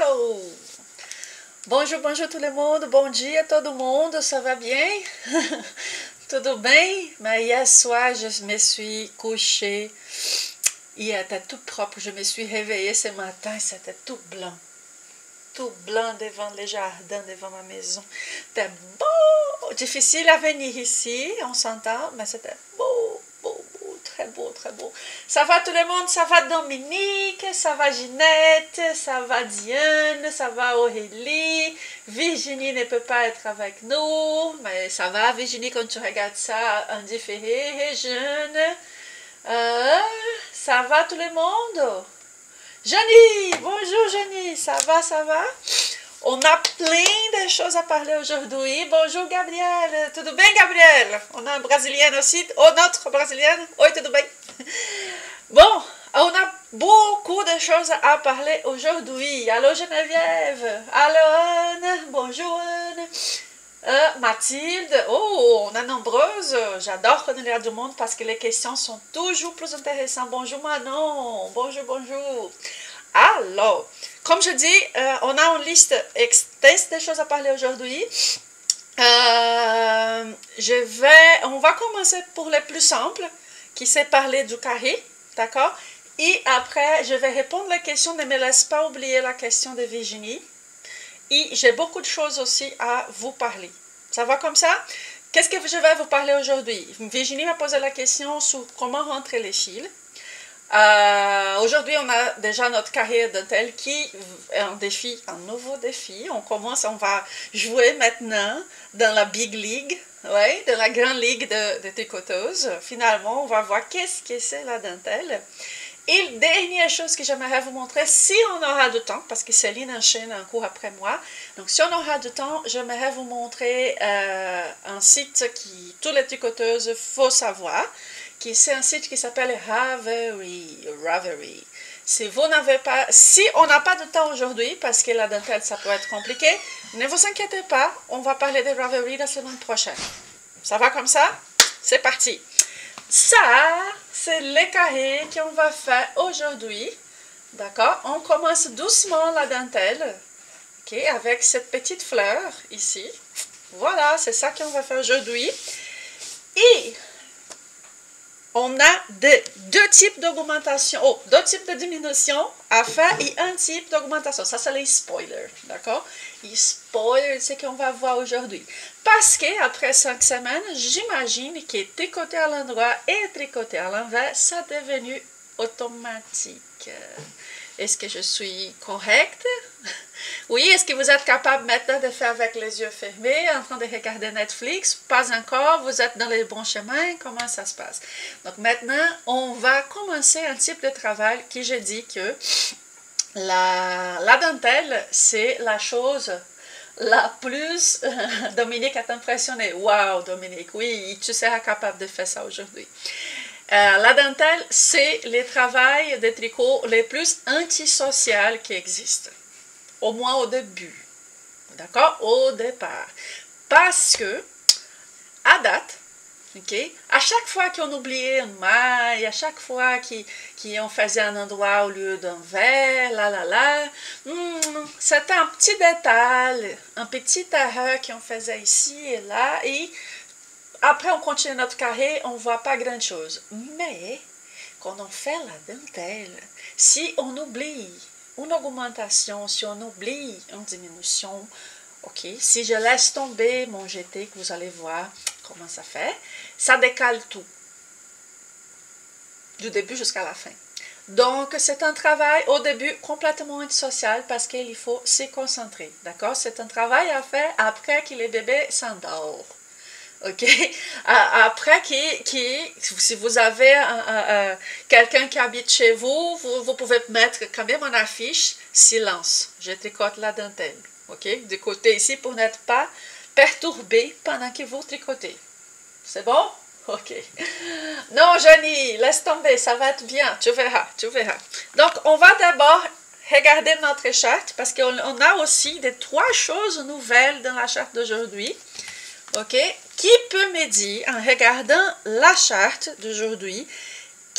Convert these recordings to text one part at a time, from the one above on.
Allô! Bonjour, bonjour tout le monde, bom dia todo mundo, ça va bien? Tudo bem? Mais hier soir, je me suis couchée, il était tout propre, je me suis réveillée ce matin, c'était tout blanc devant les jardins, devant ma maison. C'était beau, difficile à venir ici, on s'entend, mais c'était beau, très beau, très beau. Ça va tout le monde, ça va Dominique, ça va Ginette, ça va Diane, ça va Aurélie. Virginie ne peut pas être avec nous, mais ça va Virginie quand tu regardes ça en différé, jeune. Ça va tout le monde? Jenny, bonjour Jenny, ça va, ça va? On a plein de choses à parler aujourd'hui. Bonjour Gabriel, tudo bem Gabriel? On a un Brésilien aussi, notre Brésilienne. Oi, tudo bem? Bon, on a beaucoup de choses à parler aujourd'hui. Allô Geneviève, allô Anne, bonjour Anne. Mathilde, oh, on est nombreuses. J'adore quand il y a du monde parce que les questions sont toujours plus intéressantes. Bonjour Manon, bonjour. Alors, comme je dis, on a une liste extense de choses à parler aujourd'hui. On va commencer pour les plus simples, qui c'est parler du carré, d'accord? Et après, je vais répondre à la question, ne me laisse pas oublier la question de Virginie. Et j'ai beaucoup de choses aussi à vous parler. Ça va comme ça? Qu'est-ce que je vais vous parler aujourd'hui? Virginie m'a posé la question sur comment rentrer les fils. Aujourd'hui, on a déjà notre carrière dentelle qui est un nouveau défi. On va jouer maintenant dans la Big League, ouais, dans la grande ligue de tricoteuses. Finalement, on va voir qu'est-ce que c'est la dentelle. Et la dernière chose que j'aimerais vous montrer, si on aura du temps, parce que Céline enchaîne un cours après moi, donc si on aura du temps, j'aimerais vous montrer un site qui toutes les tricoteuses faut savoir, c'est un site qui s'appelle Ravelry. Si on n'a pas de temps aujourd'hui, parce que la dentelle, ça peut être compliqué, ne vous inquiétez pas, on va parler de Ravelry la semaine prochaine. Ça va comme ça? C'est parti. Ça, c'est les carrés qu'on va faire aujourd'hui. D'accord? On commence doucement la dentelle, ok, avec cette petite fleur ici. Voilà, c'est ça qu'on va faire aujourd'hui. Et on a deux types d'augmentation, deux types de diminution à faire et un type d'augmentation. Ça, c'est les spoilers, d'accord? Les spoilers, c'est qu'on va voir aujourd'hui. Parce qu'après 5 semaines, j'imagine que tricoter à l'endroit et tricoter à l'envers, ça est devenu automatique. Est-ce que je suis correcte? Oui, est-ce que vous êtes capable maintenant de faire avec les yeux fermés, en train de regarder Netflix? Pas encore, vous êtes dans les bons chemins, comment ça se passe? Donc maintenant, on va commencer un type de travail qui je dis que la dentelle, c'est la chose la plus... Dominique est impressionné. Wow, Dominique, oui, tu seras capable de faire ça aujourd'hui. La dentelle, c'est le travail de tricot le plus antisocial qui existe. Au moins au début. D'accord? Au départ. Parce que, à date, ok, à chaque fois qu'on oubliait une maille, à chaque fois qu'on faisait un endroit au lieu d'un verre, c'était un petit détail, un petit erreur qu'on faisait ici et là, et après on continue notre carré, on ne voit pas grand chose. Mais, quand on fait la dentelle, si on oublie une augmentation, si on oublie une diminution, ok, si je laisse tomber mon jeté, que vous allez voir comment ça fait, ça décale tout, du début jusqu'à la fin. Donc, c'est un travail au début complètement antisocial parce qu'il faut se concentrer, d'accord? C'est un travail à faire après que les bébés s'endorment. Ok, après si vous avez quelqu'un qui habite chez vous, vous pouvez mettre quand même une affiche silence, je tricote la dentelle, ok, du côté ici pour n'être pas perturbé pendant que vous tricotez. C'est bon? Ok. Non, Jenny, laisse tomber, ça va être bien, tu verras. Donc, on va d'abord regarder notre charte parce qu'on a aussi des 3 choses nouvelles dans la charte d'aujourd'hui. Ok, qui peut me dire, en regardant la charte d'aujourd'hui,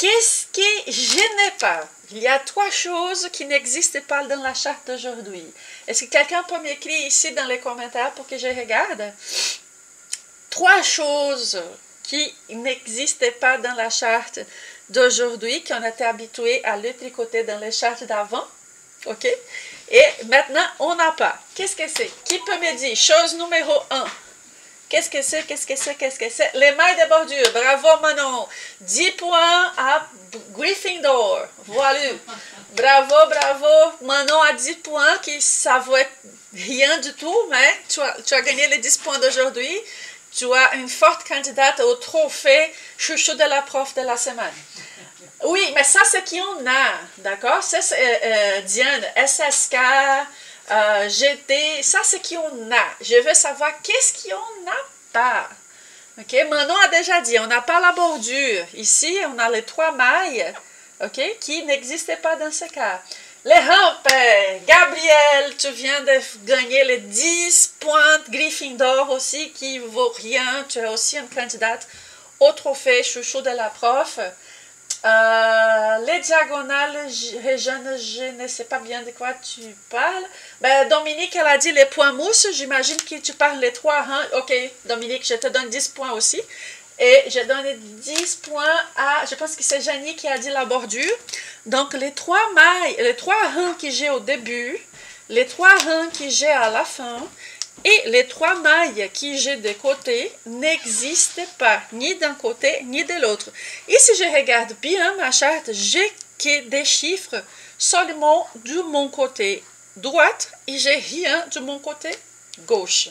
Qu'est-ce que je n'ai pas? Il y a 3 choses qui n'existent pas dans la charte d'aujourd'hui. Est-ce que quelqu'un peut m'écrire ici dans les commentaires pour que je regarde? 3 choses qui n'existaient pas dans la charte d'aujourd'hui, qu'on était habitué à le tricoter dans les chartes d'avant. OK? Et maintenant, on n'a pas. Qu'est-ce que c'est? Qui peut me dire? Chose numéro 1. Qu'est-ce que c'est? Qu'est-ce que c'est? Qu'est-ce que c'est? Les mailles de bordure. Bravo, Manon. 10 points à Gryffindor. Voilà. Bravo, bravo. Manon a 10 points, qui ça vaut rien du tout, mais tu as gagné les 10 points d'aujourd'hui. Tu as une forte candidate au trophée chouchou de la prof de la semaine. Oui, mais ça, c'est qui on a, d'accord? Ça, c'est Diane, SSK, GT, ça, c'est qui on a. Je veux savoir qu'est-ce qu'on n'a pas. OK? Manon a déjà dit, on n'a pas la bordure. Ici, on a les 3 mailles, OK, qui n'existaient pas dans ce cas. Les rampes, Gabriel, tu viens de gagner les 10 points de Gryffindor aussi, qui ne vaut rien. Tu es aussi une candidate au trophée chouchou de la prof. Les diagonales, je ne sais pas bien de quoi tu parles. Ben, Dominique, elle a dit les points mousse. J'imagine que tu parles les 3 rangs. Ok, Dominique, je te donne 10 points aussi. Et je donne 10 points à, je pense que c'est Janie qui a dit la bordure. Donc, les 3 mailles, les 3 rangs que j'ai au début, les 3 rangs que j'ai à la fin, et les 3 mailles que j'ai de côté n'existent pas, ni d'un côté, ni de l'autre. Et si je regarde bien ma charte, j'ai que des chiffres seulement de mon côté droite et j'ai rien de mon côté gauche.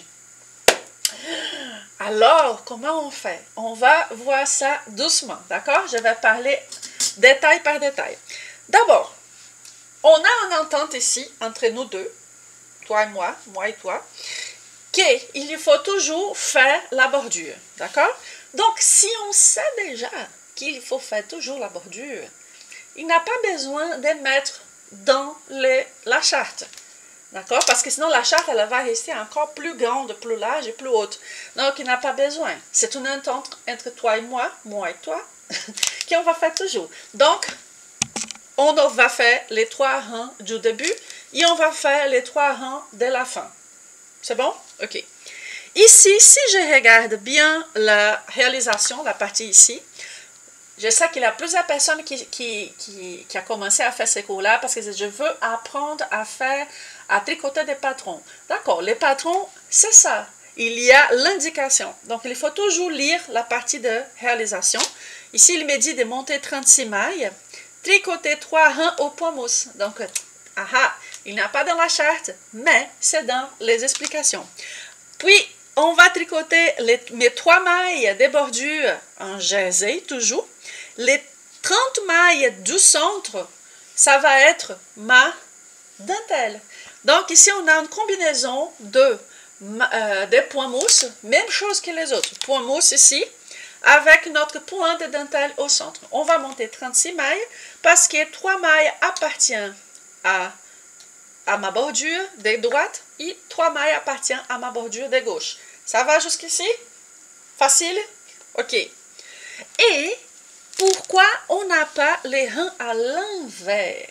Alors, comment on fait? On va voir ça doucement, d'accord? Je vais parler détail par détail. D'abord, on a une entente ici entre nous deux, toi et moi et toi, qu'il faut toujours faire la bordure, d'accord? Donc, si on sait déjà qu'il faut faire toujours la bordure, il n'a pas besoin de mettre dans la charte, d'accord? Parce que sinon, la charte, elle va rester encore plus grande, plus large et plus haute. Donc, il n'a pas besoin. C'est une entente entre toi et moi et toi, qu'on va faire toujours. Donc, on va faire les 3 rangs du début et on va faire les 3 rangs de la fin. C'est bon? OK. Ici, si je regarde bien la réalisation, la partie ici, je sais qu'il y a plusieurs personnes qui a commencé à faire ce cours-là parce que je veux apprendre à tricoter des patrons. D'accord, les patrons, c'est ça. Il y a l'indication. Donc, il faut toujours lire la partie de réalisation. Ici, il me dit de monter 36 mailles, tricoter 3 rangs au point mousse. Donc, il n'y a pas dans la charte, mais c'est dans les explications. Puis, on va tricoter mes 3 mailles des bordures en jersey, toujours. Les 30 mailles du centre, ça va être ma dentelle. Donc, ici, on a une combinaison des points mousse, même chose que les autres. Point mousse ici, avec notre point de dentelle au centre. On va monter 36 mailles parce que 3 mailles appartiennent à ma bordure de droite et 3 mailles appartiennent à ma bordure de gauche. Ça va jusqu'ici? Facile? OK. Et pourquoi on n'a pas les rangs à l'envers?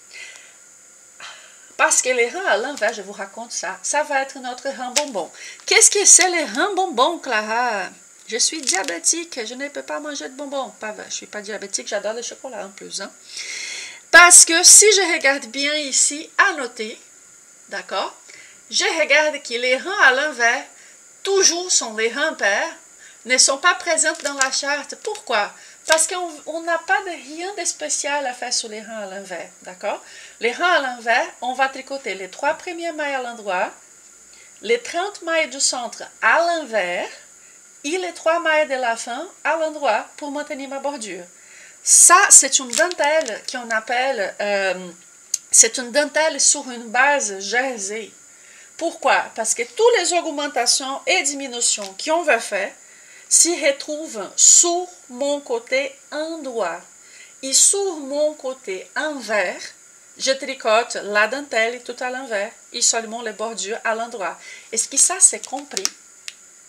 Parce que les rangs à l'envers, je vous raconte ça, ça va être notre rang bonbon. Qu'est-ce que c'est les rangs bonbons, Clara? Je suis diabétique, je ne peux pas manger de bonbons. Pas vrai, je ne suis pas diabétique, j'adore le chocolat en plus. Hein? Parce que si je regarde bien ici, à noter, d'accord, je regarde que les rangs à l'envers, toujours sont les rangs pairs, ne sont pas présents dans la charte. Pourquoi? Parce qu'on n'a pas rien de spécial à faire sur les rangs à l'envers, d'accord? Les rangs à l'envers, on va tricoter les 3 premières mailles à l'endroit, les 30 mailles du centre à l'envers et les 3 mailles de la fin à l'endroit pour maintenir ma bordure. Ça, c'est une dentelle qu'on appelle, c'est une dentelle sur une base jersey. Pourquoi? Parce que toutes les augmentations et diminutions qu'on va faire s'y retrouvent sur mon côté endroit. Et sur mon côté envers, je tricote la dentelle tout à l'envers et seulement les bordures à l'endroit. Est-ce que ça, c'est compris?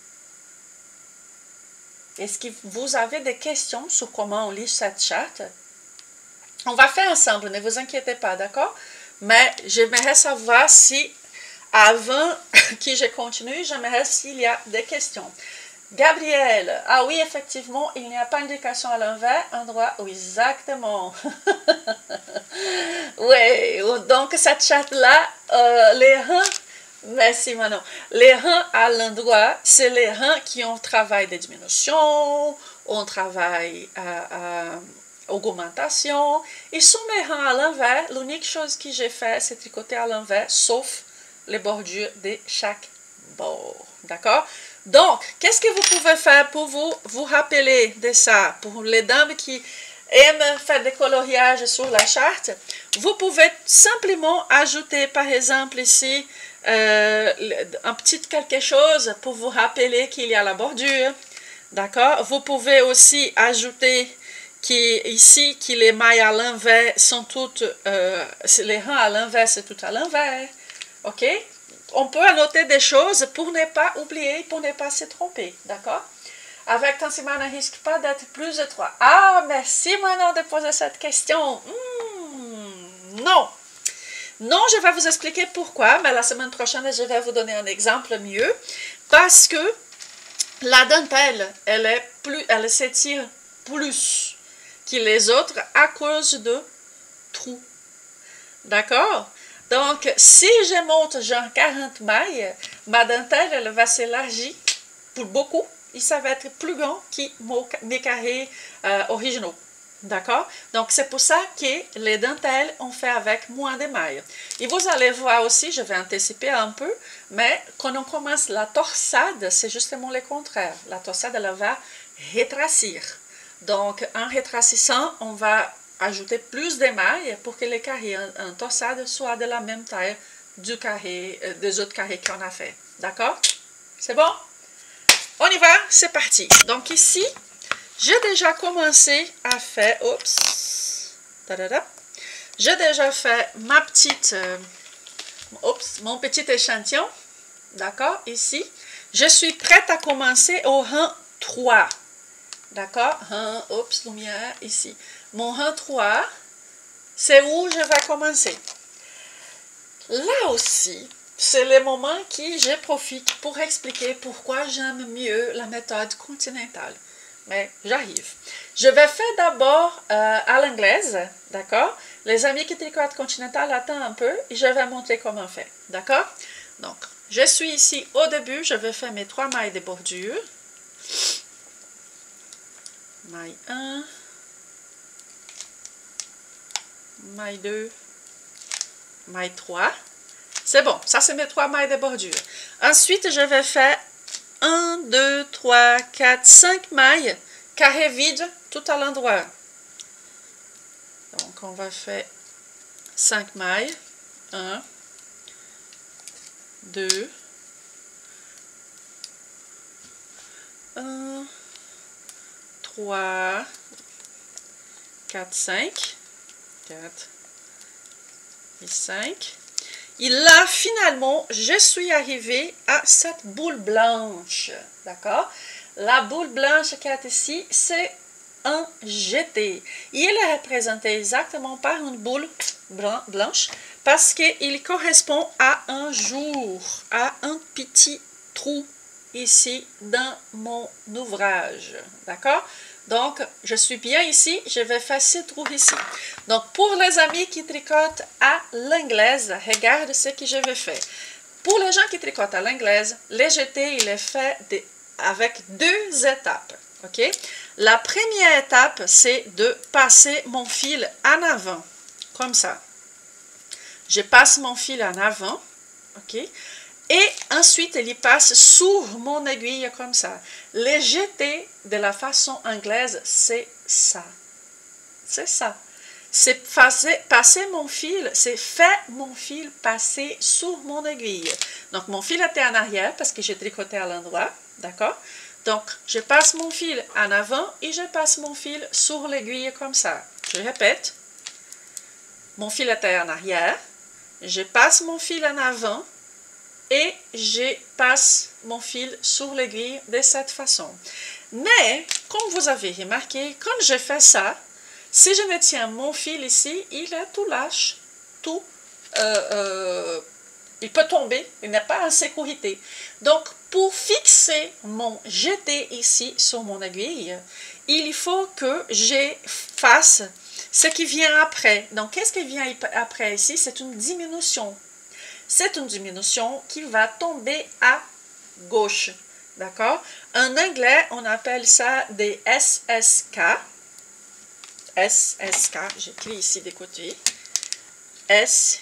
Est-ce que vous avez des questions sur comment on lit cette charte? On va faire ensemble, ne vous inquiétez pas, d'accord? Mais j'aimerais savoir si, avant que je continue, j'aimerais s'il y a des questions. Gabriel, ah oui, effectivement, il n'y a pas d'indication à l'envers, endroit, oui, exactement. Oui, donc cette charte-là, les reins, merci Manon, les reins à l'endroit, c'est les reins qui ont travail de diminution, on travaille à augmentation. Ils sont mes reins à l'envers, l'unique chose que j'ai fait, c'est tricoter à l'envers, sauf les bordures de chaque bord, d'accord? Donc, qu'est-ce que vous pouvez faire pour vous rappeler de ça? Pour les dames qui aiment faire des coloriages sur la charte, vous pouvez simplement ajouter, par exemple, ici, un petit quelque chose pour vous rappeler qu'il y a la bordure, d'accord? Vous pouvez aussi ajouter ici que les mailles à l'envers sont toutes, les rangs à l'envers, c'est tout à l'envers, ok? On peut annoter des choses pour ne pas oublier, pour ne pas se tromper, d'accord? Avec Tansima, ne risque pas d'être plus étroit. Ah, merci Manon de poser cette question. Non. Non, je vais vous expliquer pourquoi, mais la semaine prochaine, je vais vous donner un exemple mieux. Parce que la dentelle, elle s'étire plus que les autres à cause de trous. D'accord? Donc, si je monte genre 40 mailles, ma dentelle, elle va s'élargir pour beaucoup et ça va être plus grand que mes carrés originaux. D'accord? Donc, c'est pour ça que les dentelles, on fait avec moins de mailles. Et vous allez voir aussi, je vais anticiper un peu, mais quand on commence la torsade, c'est justement le contraire. La torsade, elle va rétrécir. Donc, en rétrécissant, on va ajouter plus de mailles pour que les carrés en torsade soient de la même taille des autres carrés qu'on a fait. D'accord? C'est bon? On y va, c'est parti. Donc ici, j'ai déjà commencé à faire, j'ai déjà fait mon petit échantillon, d'accord, ici. Je suis prête à commencer au rang 3, d'accord, lumière, ici. Mon rang 3, c'est où je vais commencer. Là aussi, c'est le moment que je profite pour expliquer pourquoi j'aime mieux la méthode continentale. Mais j'arrive. Je vais faire d'abord à l'anglaise, d'accord? Les amis qui tricotent continental, attendent un peu et je vais montrer comment faire, d'accord? Donc, je suis ici au début, je vais faire mes 3 mailles de bordure. Maille 1, maille 2, maille 3. C'est bon, ça c'est mes 3 mailles de bordure. Ensuite, je vais faire 1, 2, 3, 4, 5 mailles, carré vide, tout à l'endroit. Donc, on va faire 5 mailles. 1, 2, 1, 3, 4, 5, 4 et 5. Et là, finalement, je suis arrivée à cette boule blanche, d'accord? La boule blanche qui est ici, c'est un jeté. Il est représenté exactement par une boule blanche parce qu'il correspond à un jour, à un petit trou ici dans mon ouvrage, d'accord? Donc, je suis bien ici, je vais faire ce trou ici. Donc, pour les amis qui tricotent à l'anglaise, regarde ce que je vais faire. Pour les gens qui tricotent à l'anglaise, le jeté, il est fait avec 2 étapes, ok? La première étape, c'est de passer mon fil en avant, comme ça. Je passe mon fil en avant, ok? Et ensuite, il y passe sur mon aiguille comme ça. Le jeté de la façon anglaise, c'est ça. C'est ça. C'est passer mon fil, c'est faire mon fil passer sur mon aiguille. Donc, mon fil était en arrière parce que j'ai tricoté à l'endroit, d'accord? Donc, je passe mon fil en avant et je passe mon fil sur l'aiguille comme ça. Je répète. Mon fil était en arrière. Je passe mon fil en avant. Et je passe mon fil sur l'aiguille de cette façon. Mais, comme vous avez remarqué, quand je fais ça, Si je me tiens mon fil ici, il est tout lâche, tout, il peut tomber, il n'est pas en sécurité. Donc, pour fixer mon jeté ici sur mon aiguille, il faut que j'efface ce qui vient après. Donc, qu'est-ce qui vient après ici? C'est une diminution. C'est une diminution qui va tomber à gauche. D'accord? En anglais, on appelle ça des SSK. SSK, j'écris ici des côtés. SSK.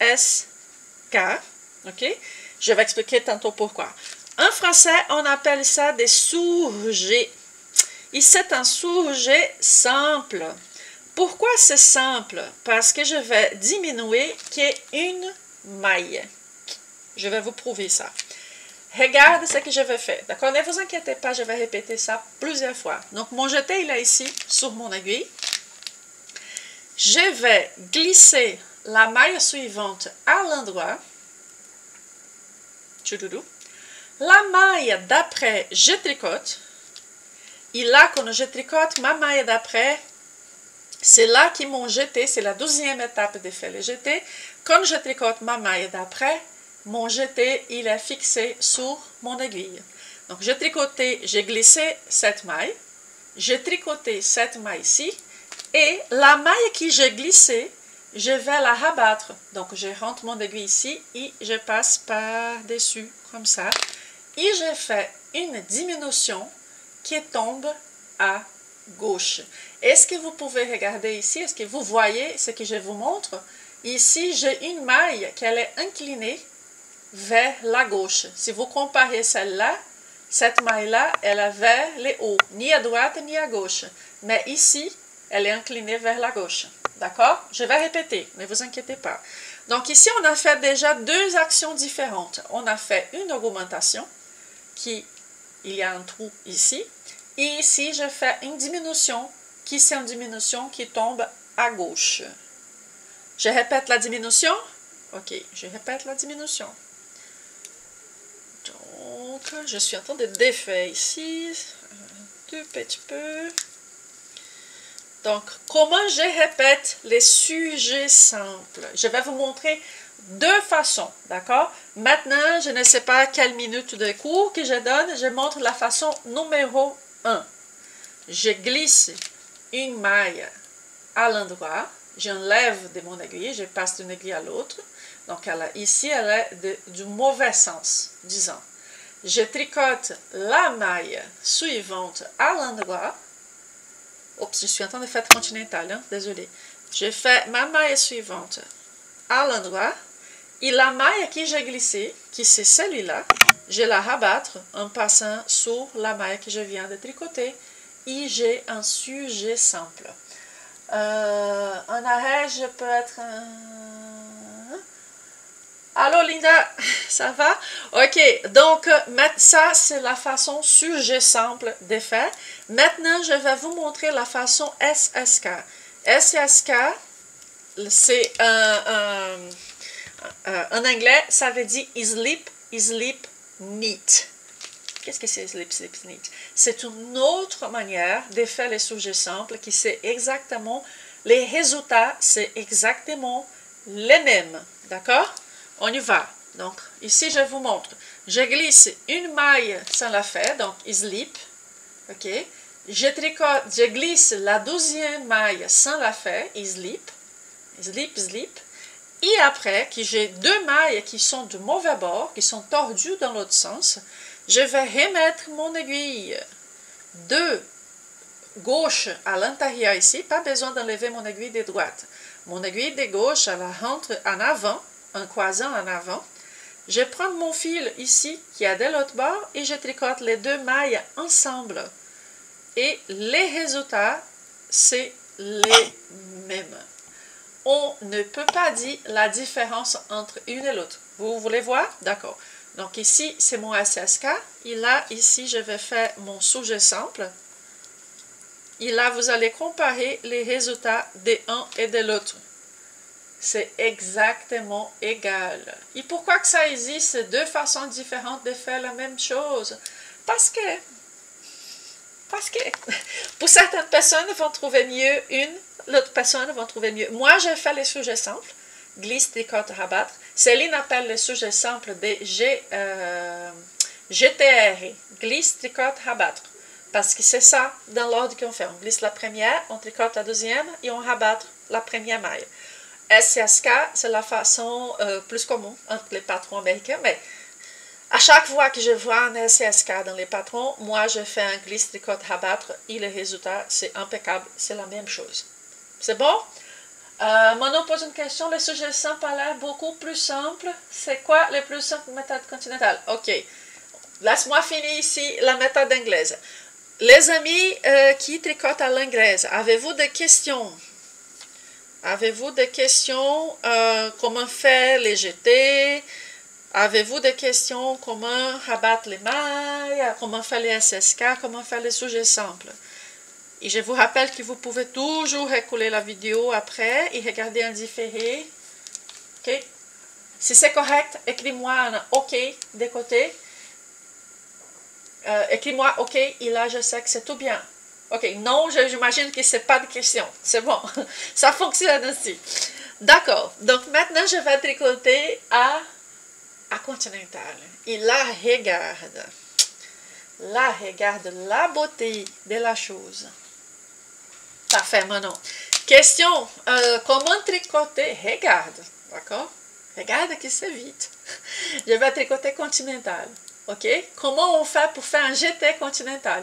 OK? Je vais expliquer tantôt pourquoi. En français, on appelle ça des surjets. Et c'est un surjet simple. Pourquoi c'est simple? Parce que je vais diminuer qui est une maille. Je vais vous prouver ça. Regarde ce que je vais faire. D'accord? Ne vous inquiétez pas, je vais répéter ça plusieurs fois. Donc, mon jeté, il est ici, sur mon aiguille. Je vais glisser la maille suivante à l'endroit. La maille d'après, je tricote. Et là, quand je tricote ma maille d'après, c'est là qu'ils m'ont jeté, c'est la deuxième étape de faire le jeté. Quand je tricote ma maille d'après, mon jeté, il est fixé sur mon aiguille. Donc, j'ai tricoté, j'ai glissé cette maille, j'ai tricoté cette maille ici, et la maille que j'ai glissée, je vais la rabattre. Donc, je rentre mon aiguille ici et je passe par-dessus, comme ça. Et je fais une diminution qui tombe à gauche. Est-ce que vous pouvez regarder ici? Est-ce que vous voyez ce que je vous montre? Ici, j'ai une maille qui est inclinée vers la gauche. Si vous comparez celle-là, cette maille-là, elle est vers le haut, ni à droite ni à gauche. Mais ici, elle est inclinée vers la gauche. D'accord? Je vais répéter, ne vous inquiétez pas. Donc ici, on a fait déjà deux actions différentes. On a fait une augmentation, il y a un trou ici. Et ici, je fais une diminution, c'est une diminution qui tombe à gauche. Je répète la diminution. Ok, je répète la diminution. Donc, je suis en train de défaire ici, un tout petit peu. Donc, comment je répète les sujets simples? Je vais vous montrer deux façons, d'accord? Maintenant, je ne sais pas quelle minute de cours que je donne, je montre la façon numéro 1. Je glisse une maille à l'endroit, j'enlève de mon aiguille, je passe d'une aiguille à l'autre. Donc, ici, elle est du mauvais sens, disons. Je tricote la maille suivante à l'endroit. Oups, je suis en train de faire continental, hein? Désolé. Je fais ma maille suivante à l'endroit. Et la maille que j'ai glissée, qui c'est celle-là, je la rabattre en passant sur la maille que je viens de tricoter. Et j'ai un sujet simple. En arrêt, je peux être... Allô Linda, ça va? Ok, donc ça c'est la façon sujet simple de faire. Maintenant, je vais vous montrer la façon SSK. SSK, c'est en anglais, ça veut dire sleep, neat. Qu'est-ce que c'est sleep, neat? C'est une autre manière de faire les sujets simples qui c'est exactement, les résultats, c'est exactement les mêmes. D'accord? On y va. Donc, ici, je vous montre. Je glisse une maille sans la faire, donc sleep. OK. Je tricote, je glisse la deuxième maille sans la faire, sleep. Sleep. Et après, que j'ai deux mailles qui sont de mauvais bord, qui sont tordues dans l'autre sens, je vais remettre mon aiguille de gauche à l'intérieur ici. Pas besoin d'enlever mon aiguille de droite. Mon aiguille de gauche, elle rentre en avant, en croisant en avant. Je prends mon fil ici, qui est de l'autre bord, et je tricote les deux mailles ensemble. Et les résultats, c'est les mêmes. On ne peut pas dire la différence entre une et l'autre. Vous voulez voir? D'accord. Donc ici, c'est mon SSK. Et là, ici, je vais faire mon sujet simple. Et là, vous allez comparer les résultats de un et de l'autre. C'est exactement égal. Et pourquoi que ça existe deux façons différentes de faire la même chose? Parce que Parce que pour certaines personnes vont trouver mieux l'autre personne vont trouver mieux. Moi, je fais les sujets simples, glisse, tricote, rabattre. Céline appelle les sujets simples des GTR, glisse, tricote, rabattre. Parce que c'est ça dans l'ordre qu'on fait. On glisse la première, on tricote la deuxième et on rabattre la première maille. SCSK, c'est la façon plus commune entre les patrons américains, mais à chaque fois que je vois un SCSK dans les patrons, moi je fais un glisse, tricote, rabattre et le résultat c'est impeccable, c'est la même chose. C'est bon? Manon pose une question, les sujets simples a l'air beaucoup plus simples. C'est quoi les plus simples méthodes continentales? Ok, laisse-moi finir ici la méthode anglaise. Les amis qui tricotent à l'anglaise, avez-vous des questions? Avez-vous des questions? Comment faire les jetés? Avez-vous des questions? Comment rabattre les mailles? Comment faire les SSK? Comment faire les sujets simples? Et je vous rappelle que vous pouvez toujours écouler la vidéo après et regarder en différé. Ok? Si c'est correct, écris-moi un OK de côté. Écris-moi OK et là je sais que c'est tout bien. Ok, non, j'imagine que ce n'est pas de question. C'est bon, ça fonctionne aussi. D'accord, donc maintenant je vais tricoter à continental. Et là, regarde la beauté de la chose. Parfait, Manon. Question, comment tricoter? Regarde, d'accord? Regarde que c'est vite. Je vais tricoter continental, ok? Comment on fait pour faire un jeté continental?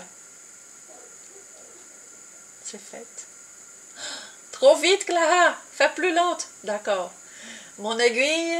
C'est fait. Trop vite, Clara. Fais plus lente. D'accord. Mon aiguille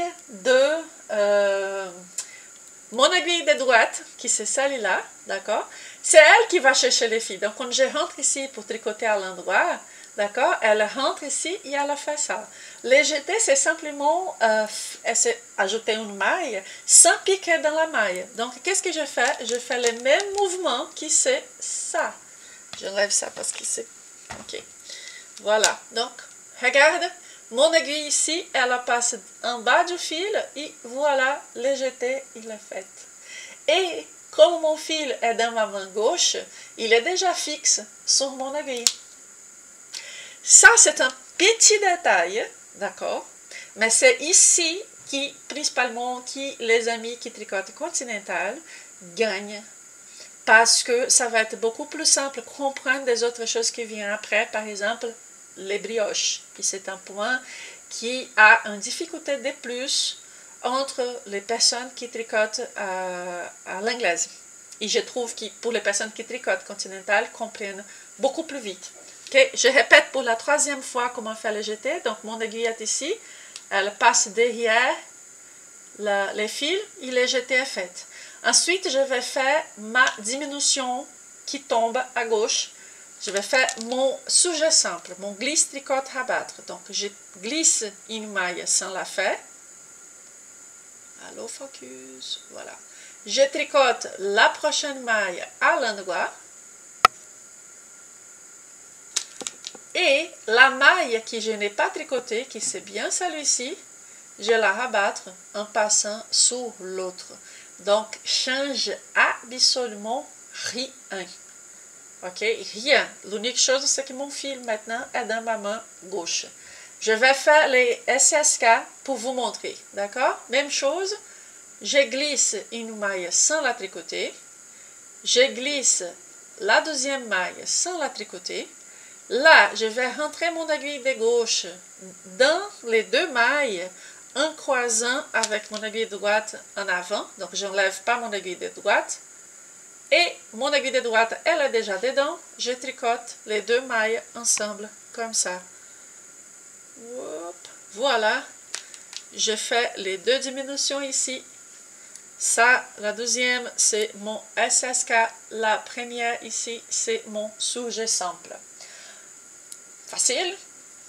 de droite, qui c'est celle-là, d'accord? C'est elle qui va chercher les fils. Donc, quand je rentre ici pour tricoter à l'endroit, d'accord? Elle rentre ici et elle a fait ça. Les jetés, c'est simplement ajouter une maille sans piquer dans la maille. Donc, qu'est-ce que je fais? Je fais les mêmes mouvements qui c'est ça. J'enlève ça parce que c'est... Ok. Voilà. Donc, regarde. Mon aiguille ici, elle passe en bas du fil. Et voilà, le jeté, il est fait. Et comme mon fil est dans ma main gauche, il est déjà fixe sur mon aiguille. Ça, c'est un petit détail. D'accord? Mais c'est ici principalement, les amis qui tricotent continental gagnent. Parce que ça va être beaucoup plus simple de comprendre des autres choses qui viennent après, par exemple les brioches. Puis c'est un point qui a une difficulté de plus entre les personnes qui tricotent à l'anglaise. Et je trouve que pour les personnes qui tricotent continental, comprennent beaucoup plus vite. Okay? Je répète pour la troisième fois comment faire le jeté. Donc mon aiguille est ici, elle passe derrière les fils et le jeté est fait. Ensuite, je vais faire ma diminution qui tombe à gauche. Je vais faire mon sujet simple, mon glisse, tricote, rabattre. Donc, je glisse une maille sans la faire. Allô, focus. Voilà. Je tricote la prochaine maille à l'endroit. Et la maille que je n'ai pas tricotée, qui c'est bien celle-ci, je la rabattre en passant sur l'autre. Donc, change absolument rien. Ok, rien. L'unique chose, c'est que mon fil maintenant est dans ma main gauche. Je vais faire les SSK pour vous montrer. D'accord? Même chose. Je glisse une maille sans la tricoter. Je glisse la deuxième maille sans la tricoter. Là, je vais rentrer mon aiguille de gauche dans les deux mailles en croisant avec mon aiguille de droite en avant. Donc, je n'enlève pas mon aiguille de droite. Et mon aiguille de droite, elle est déjà dedans. Je tricote les deux mailles ensemble, comme ça. Voilà. Je fais les deux diminutions ici. Ça, la deuxième, c'est mon SSK. La première ici, c'est mon sujet simple. Facile?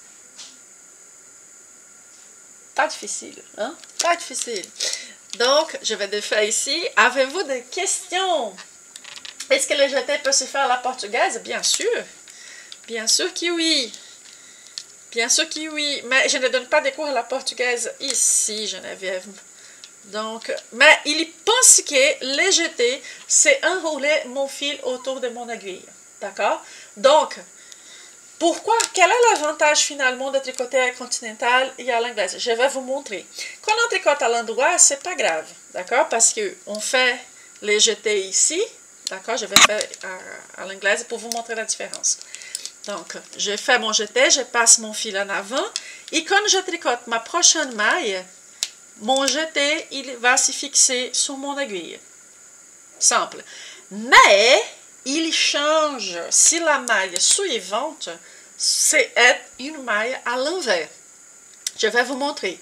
Pas difficile, hein? Pas difficile. Donc, je vais défaire ici. Avez-vous des questions? Est-ce que le jeté peut se faire à la portugaise? Bien sûr. Bien sûr que oui. Bien sûr que oui. Mais je ne donne pas des cours à la portugaise ici, Geneviève. Donc, mais il pense que le jeté, c'est enrouler mon fil autour de mon aiguille. D'accord? Donc, pourquoi? Quel est l'avantage finalement de tricoter à continental et à l'anglaise? Je vais vous montrer. Quand on tricote à l'endroit, c'est pas grave, d'accord? Parce qu'on fait les jetés ici, d'accord? Je vais faire à l'anglaise pour vous montrer la différence. Donc, je fais mon jeté, je passe mon fil en avant, et quand je tricote ma prochaine maille, mon jeté, il va se fixer sur mon aiguille. Simple. Mais, il change si la maille suivante, c'est une maille à l'envers. Je vais vous montrer.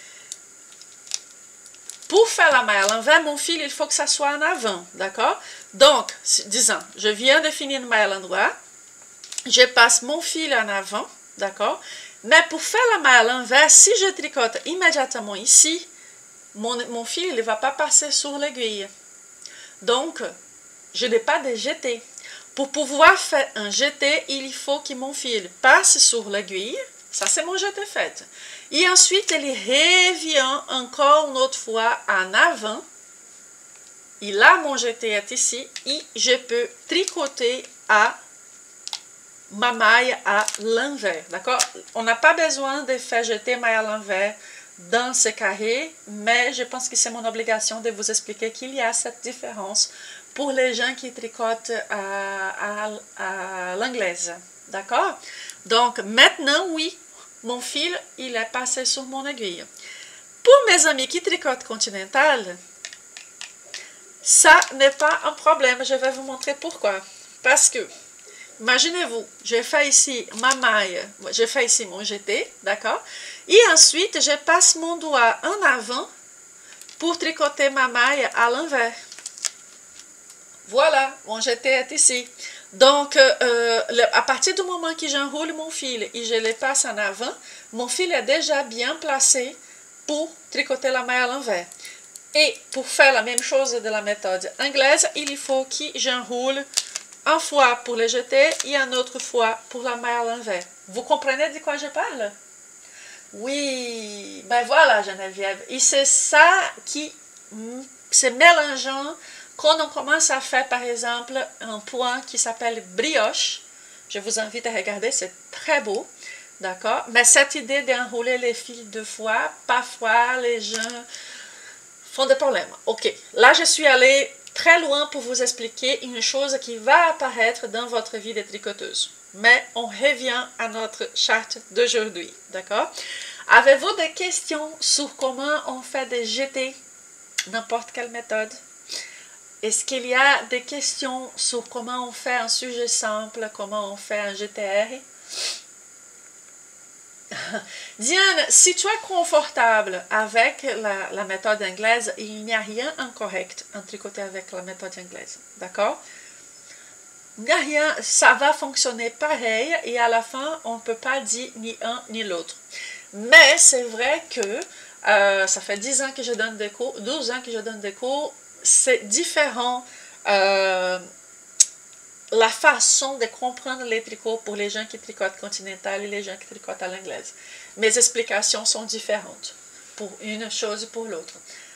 Pour faire la maille à l'envers, mon fil, il faut que ça soit en avant, d'accord? Donc, disons, je viens de finir une maille à l'endroit, je passe mon fil en avant, d'accord? Mais pour faire la maille à l'envers, si je tricote immédiatement ici, mon fil ne va pas passer sur l'aiguille. Donc, je n'ai pas de jeté. Pour pouvoir faire un jeté, il faut que mon fil passe sur l'aiguille. Ça, c'est mon jeté fait. Et ensuite, il revient encore une autre fois en avant. Et là, mon jeté est ici. Et je peux tricoter à ma maille à l'envers. D'accord? On n'a pas besoin de faire jeter maille à l'envers dans ce carré, mais je pense que c'est mon obligation de vous expliquer qu'il y a cette différence pour les gens qui tricotent à l'anglaise. D'accord? Donc, maintenant, oui, mon fil, il est passé sur mon aiguille. Pour mes amis qui tricotent continental, ça n'est pas un problème. Je vais vous montrer pourquoi. Parce que, imaginez-vous, je fais ici ma maille, je fais ici mon jeté, d'accord? Et ensuite, je passe mon doigt en avant pour tricoter ma maille à l'envers. Voilà, mon jeté est ici. Donc, à partir du moment que j'enroule mon fil et je le passe en avant, mon fil est déjà bien placé pour tricoter la maille à l'envers. Et pour faire la même chose de la méthode anglaise, il faut que j'enroule une fois pour le jeter et une autre fois pour la maille à l'envers. Vous comprenez de quoi je parle? Oui, ben voilà Geneviève. Et c'est ça qui, c'est mélangeant quand on commence à faire par exemple un point qui s'appelle brioche. Je vous invite à regarder, c'est très beau. D'accord? Mais cette idée d'enrouler les fils deux fois, parfois les gens font des problèmes. Ok, là je suis allée très loin pour vous expliquer une chose qui va apparaître dans votre vie de tricoteuse. Mais on revient à notre charte d'aujourd'hui, d'accord? Avez-vous des questions sur comment on fait des jetés, n'importe quelle méthode? Est-ce qu'il y a des questions sur comment on fait un sujet simple, comment on fait un GTR? Diane, si tu es confortable avec la méthode anglaise, il n'y a rien d'incorrect en tricoter avec la méthode anglaise, d'accord? Il n'y a rien, ça va fonctionner pareil et à la fin, on ne peut pas dire ni un ni l'autre. Mais c'est vrai que ça fait 10 ans que je donne des cours, 12 ans que je donne des cours, c'est différent la façon de comprendre les tricots pour les gens qui tricotent continental et les gens qui tricotent à l'anglaise. Mes explications sont différentes pour une chose et pour l'autre.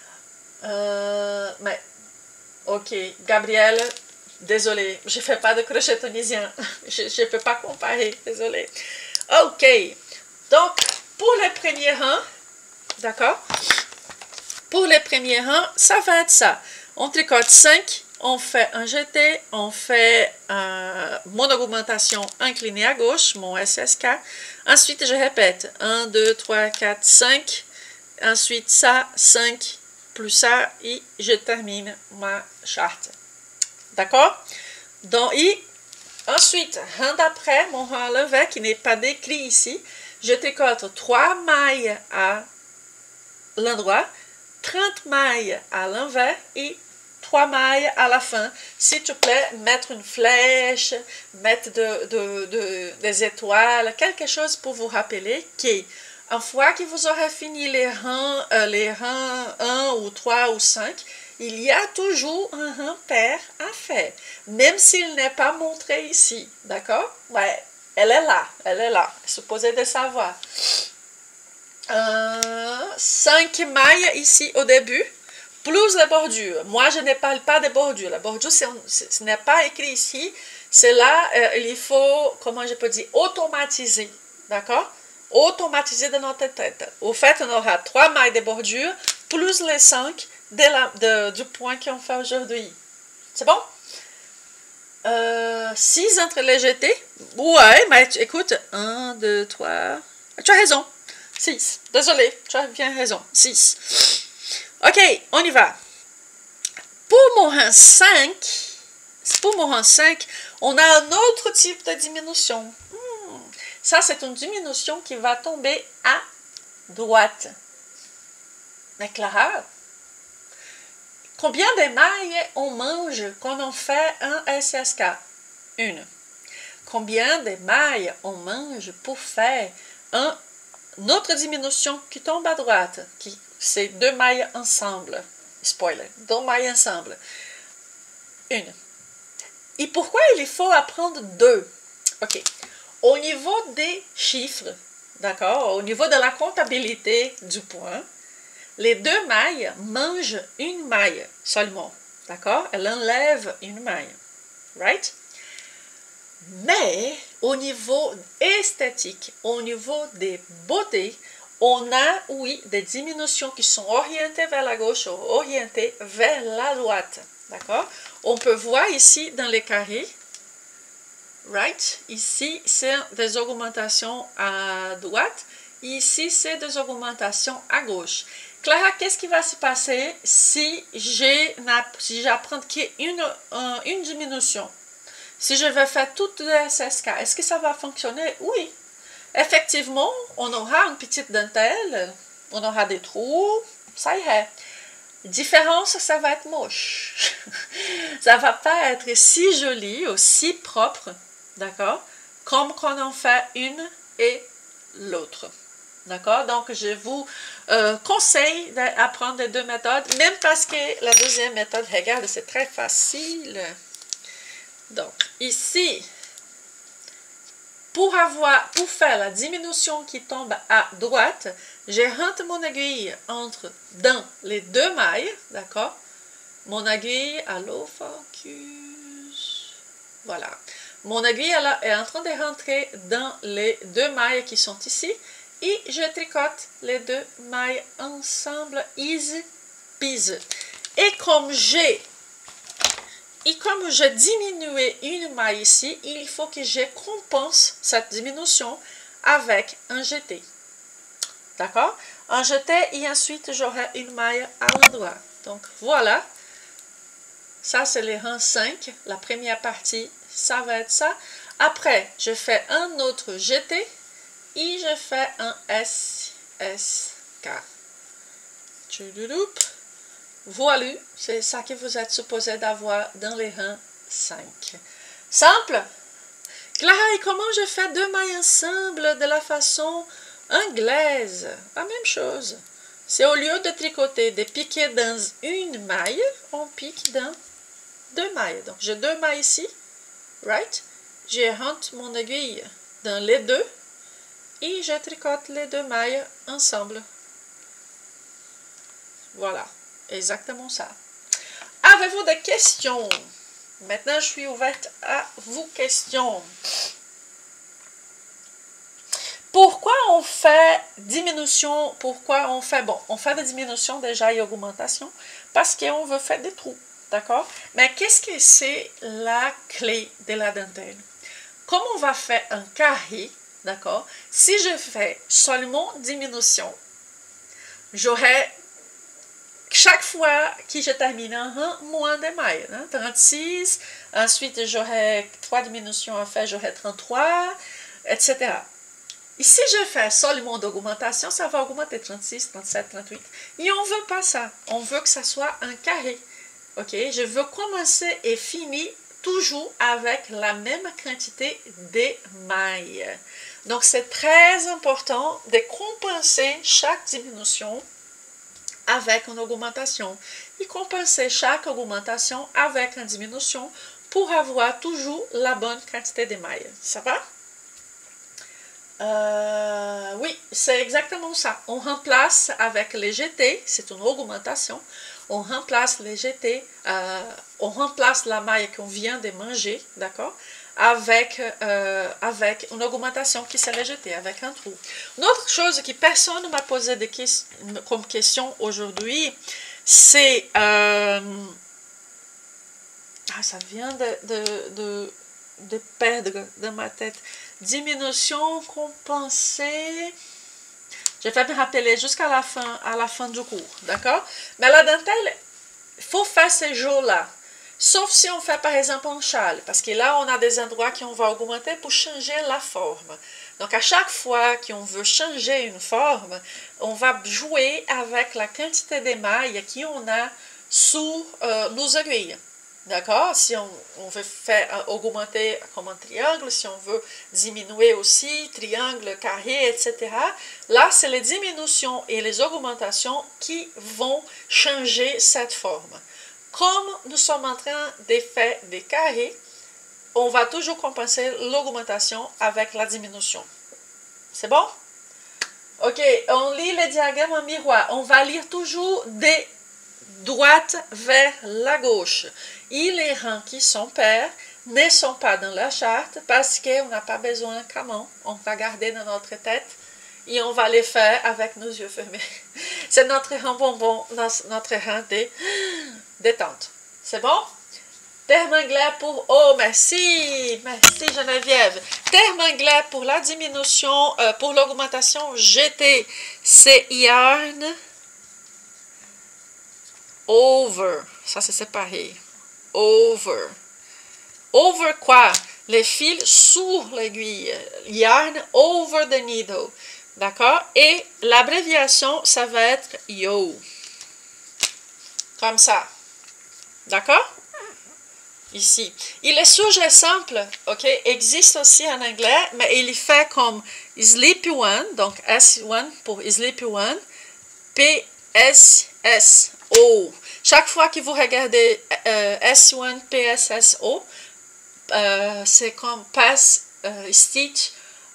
Mais, ok, Gabrielle, désolée, je ne fais pas de crochet tunisien. Je ne peux pas comparer, désolée. Ok, donc, pour les premiers rangs, d'accord? Pour les premiers rangs, ça va être ça. On tricote 5, on fait un jeté, on fait mon augmentation inclinée à gauche, mon SSK. Ensuite, je répète, 1, 2, 3, 4, 5. Ensuite, ça, 5, plus ça, et je termine ma charte. D'accord? Donc, et ensuite, rang d'après, mon rang levé qui n'est pas décrit ici, je tricote 3 mailles à l'endroit, 30 mailles à l'envers et 3 mailles à la fin. S'il te plaît, mettre une flèche, mettre des étoiles, quelque chose pour vous rappeler qu'une fois que vous aurez fini les rangs 1 ou 3 ou 5, il y a toujours un rang pair à faire, même s'il n'est pas montré ici, d'accord? Ouais, elle est là, supposée de savoir. 5 mailles ici au début, plus la bordure. Moi, je ne parle pas de bordure. La bordure, ce n'est pas écrit ici. C'est là, il faut, comment je peux dire, automatiser, d'accord? Automatiser dans notre tête. Au fait, on aura 3 mailles de bordure plus les 5 du point qu'on fait aujourd'hui. C'est bon? 6 entre les jetés. Ouais, mais écoute, 1, 2, 3. Tu as raison. 6. Désolé, tu as bien raison. 6. Ok, on y va. Pour mon rang 5, on a un autre type de diminution. Ça, c'est une diminution qui va tomber à droite. Mais Clara, combien de mailles on mange quand on fait un SSK? Une. Combien de mailles on mange pour faire une autre diminution qui tombe à droite? C'est 2 mailles ensemble. Spoiler, 2 mailles ensemble. Une. Et pourquoi il faut apprendre 2? Ok. Au niveau des chiffres, d'accord, au niveau de la comptabilité du point, les 2 mailles mangent une maille seulement, d'accord? Elle enlève une maille, right? Mais au niveau esthétique, au niveau des beautés, on a, oui, des diminutions qui sont orientées vers la gauche ou orientées vers la droite, d'accord? On peut voir ici dans les carrés, right? Ici, c'est des augmentations à droite. Ici, c'est des augmentations à gauche. Clara, qu'est-ce qui va se passer si j'apprends qu'il y a une diminution? Si je vais faire toutes les SSK, est-ce que ça va fonctionner? Oui. Effectivement, on aura une petite dentelle, on aura des trous, ça irait. Différence, ça va être moche. Ça va pas être si joli ou si propre, d'accord, comme quand on fait une et l'autre. D'accord? Donc, je vous conseille d'apprendre les 2 méthodes, même parce que la deuxième méthode, regarde, c'est très facile. Donc, ici, pour faire la diminution qui tombe à droite, je rentre mon aiguille dans les 2 mailles, d'accord? Mon aiguille, allô, focus. Voilà. Mon aiguille est en train de rentrer dans les 2 mailles qui sont ici et je tricote les 2 mailles ensemble, easy peasy. Et comme je diminuais une maille ici, il faut que je compense cette diminution avec un jeté. D'accord? Un jeté et ensuite j'aurai une maille à l'endroit. Donc voilà. Ça, c'est les rangs 5. La première partie, ça va être ça. Après, je fais un autre jeté et je fais un SSK. Voilà, c'est ça que vous êtes supposé d'avoir dans les rangs 5. Simple? Clara, et comment je fais 2 mailles ensemble de la façon anglaise? La même chose. C'est au lieu de tricoter, de piquer dans une maille, on pique dans 2 mailles. Donc, j'ai 2 mailles ici, right? Je rentre mon aiguille dans les 2 et je tricote les 2 mailles ensemble. Voilà, exactement ça. Avez-vous des questions? Maintenant, je suis ouverte à vos questions. Pourquoi on fait diminution? Pourquoi on fait... Bon, on fait des diminutions déjà et augmentation parce qu'on veut faire des trous, d'accord? Mais qu'est-ce que c'est la clé de la dentelle? Comme on va faire un carré, d'accord? Si je fais seulement diminution, j'aurai chaque fois que je termine un rang, moins de mailles, hein? 36, ensuite j'aurai 3 diminutions à faire, j'aurai 33, etc. Et si je fais seulement d'augmentation, ça va augmenter 36, 37, 38. Et on ne veut pas ça. On veut que ça soit un carré. Ok? Je veux commencer et finir toujours avec la même quantité de mailles. Donc, c'est très important de compenser chaque diminution avec une augmentation. Et compenser chaque augmentation avec une diminution pour avoir toujours la bonne quantité de mailles. Ça va? Oui, c'est exactement ça. On remplace avec les jetés, c'est une augmentation. On remplace les jetés, on remplace la maille qu'on vient de manger, d'accord, avec une augmentation qui s'est jetée, avec un trou. Une autre chose que personne ne m'a posé comme question aujourd'hui, c'est... ça vient de perdre dans ma tête. Diminution compensée. Je vais me rappeler jusqu'à la fin du cours, d'accord? Mais la dentelle, il faut faire ces jours-là. Sauf si on fait par exemple un châle, parce que là on a des endroits qu'on va augmenter pour changer la forme. Donc à chaque fois qu'on veut changer une forme, on va jouer avec la quantité d'émail qu'on a sous nos aiguilles. D'accord? Si on veut faire augmenter comme un triangle, si on veut diminuer aussi, triangle, carré, etc. Là, c'est les diminutions et les augmentations qui vont changer cette forme. Comme nous sommes en train de faire des carrés, on va toujours compenser l'augmentation avec la diminution. C'est bon? Ok, on lit le diagramme en miroir. On va lire toujours des droite vers la gauche. Et les rangs qui sont pairs ne sont pas dans la charte parce qu'on n'a pas besoin comment. On va garder dans notre tête et on va les faire avec nos yeux fermés. C'est notre rang bonbon, notre rang de détente. C'est bon? Terme anglais pour... Oh, merci! Merci Geneviève. Terme anglais pour la diminution, pour l'augmentation GT, c'est yarn over. Ça, c'est séparé. Over. Over quoi? Les fils sur l'aiguille. Yarn over the needle. D'accord? Et l'abréviation, ça va être yo. Comme ça. D'accord? Ici. Et le sujet simple, ok, existe aussi en anglais, mais il est fait comme Sleepy One, donc S1 pour Sleepy One, PSSO. Chaque fois que vous regardez S1, PSSO, c'est comme pass, stitch,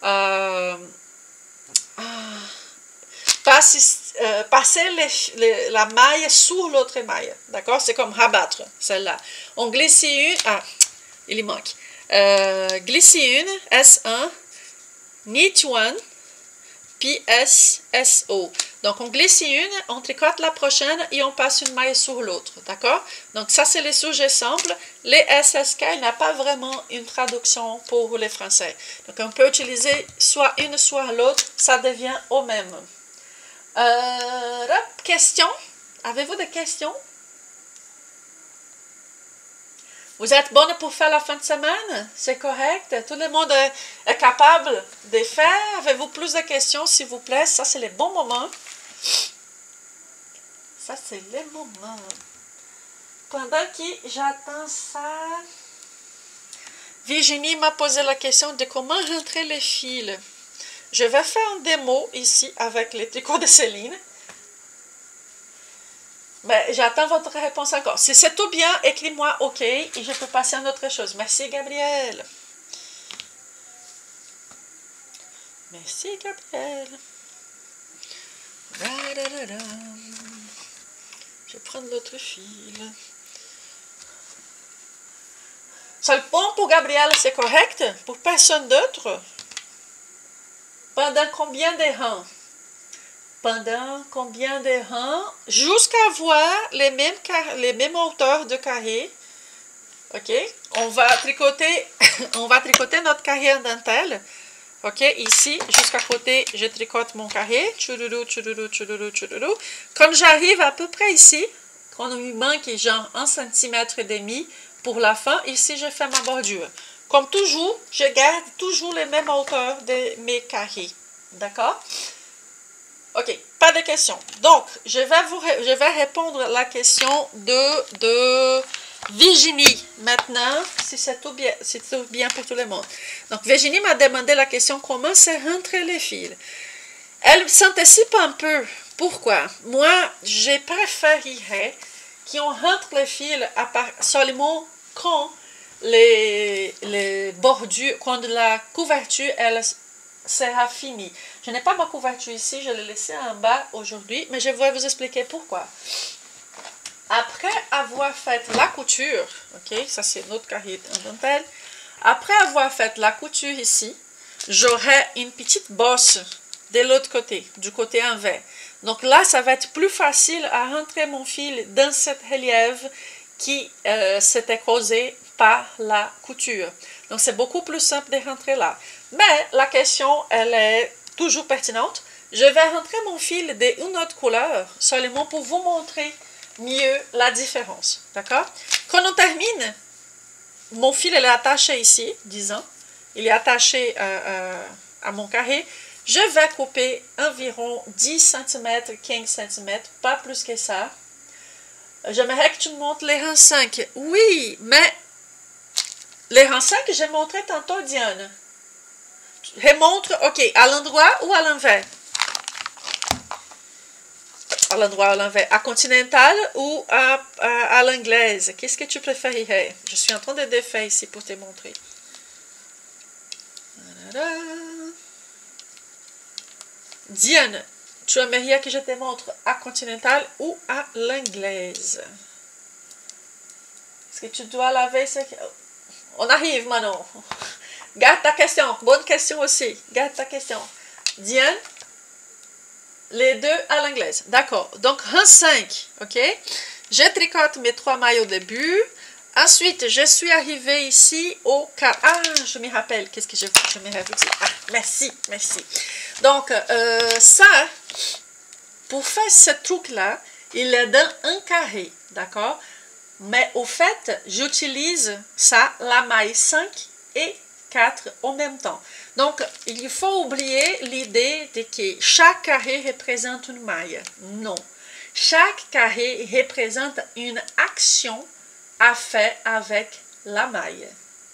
passer la maille sur l'autre maille. D'accord? C'est comme rabattre, celle-là. On glisse une. Ah, il y manque. Glisse une, S1, knit one, PSSO. Donc, on glisse une, on tricote la prochaine et on passe une maille sur l'autre. D'accord? Donc, ça, c'est les sujets simples. Les SSK, il n'y a pas vraiment une traduction pour les Français. Donc, on peut utiliser soit une, soit l'autre. Ça devient au même. Questions? Avez-vous des questions? Vous êtes bonne pour faire la fin de semaine? C'est correct? Tout le monde est capable de faire? Avez-vous plus de questions, s'il vous plaît? Ça, c'est les bons moments. Ça, c'est les moments. Pendant que j'attends ça, Virginie m'a posé la question de comment rentrer les fils. Je vais faire un démo ici avec les tricots de Céline. Mais j'attends votre réponse encore. Si c'est tout bien, écris-moi OK et je peux passer à autre chose. Merci, Gabrielle. Merci, Gabrielle. Je vais prendre l'autre fil. C'est bon pour Gabrielle, c'est correct? Pour personne d'autre? Pendant combien de rangs? Pendant combien de rangs? Jusqu'à avoir les mêmes hauteurs de carré. Ok? On va tricoter notre carré en dentelle. Ok? Ici, jusqu'à côté, je tricote mon carré. Tchoulou, tchoulou, tchoulou, tchoulou. Quand j'arrive à peu près ici, quand il manque genre 1,5 cm pour la fin, ici, je fais ma bordure. Comme toujours, je garde toujours les mêmes hauteurs de mes carrés. D'accord? Ok, pas de questions. Donc, je vais répondre à la question de Virginie maintenant, si c'est tout bien pour tout le monde. Donc, Virginie m'a demandé la question comment se rentrer les fils. Elle s'anticipe un peu. Pourquoi? Moi, je préférerais qu'on rentre les fils seulement quand les bordures, quand la couverture, elle sera finie. Je n'ai pas ma couverture ici, je l'ai laissée en bas aujourd'hui, mais je vais vous expliquer pourquoi. Après avoir fait la couture, ok, ça c'est notre carré en dentelle, Après avoir fait la couture ici, j'aurai une petite bosse de l'autre côté, du côté inverse. Donc là, ça va être plus facile à rentrer mon fil dans cette relief qui s'était causée par la couture. Donc c'est beaucoup plus simple de rentrer là. Mais la question, elle est toujours pertinente. Je vais rentrer mon fil d'une autre couleur, seulement pour vous montrer mieux la différence. D'accord? Quand on termine, mon fil il est attaché ici, disons. Il est attaché à mon carré. Je vais couper environ 10 cm, 15 cm, pas plus que ça. J'aimerais que tu me montres les rangs 5. Oui, mais les rangs 5, j'ai montré tantôt, Diane. Je montre, ok, à l'endroit ou à l'envers? À l'endroit, à l'envers. À continental ou à l'anglaise? Qu'est-ce que tu préférerais? Je suis en train de défaire ici pour te montrer. Diane, tu aimerais que je te montre à continental ou à l'anglaise? Est-ce que tu dois laver ce... On arrive, Manon. Garde ta question. Bonne question aussi. Garde ta question. Diane, les deux à l'anglaise. D'accord. Donc, rang 5. OK? Je tricote mes 3 mailles au début. Ensuite, je suis arrivée ici au carré. Ah, je me rappelle. Qu'est-ce que je me rappelle? Ah, merci, merci. Donc, ça, pour faire ce truc-là, il est dans un carré. D'accord? Mais au fait, j'utilise ça, la maille 5 et 4 en même temps. Donc, il faut oublier l'idée de que chaque carré représente une maille. Non. Chaque carré représente une action à faire avec la maille.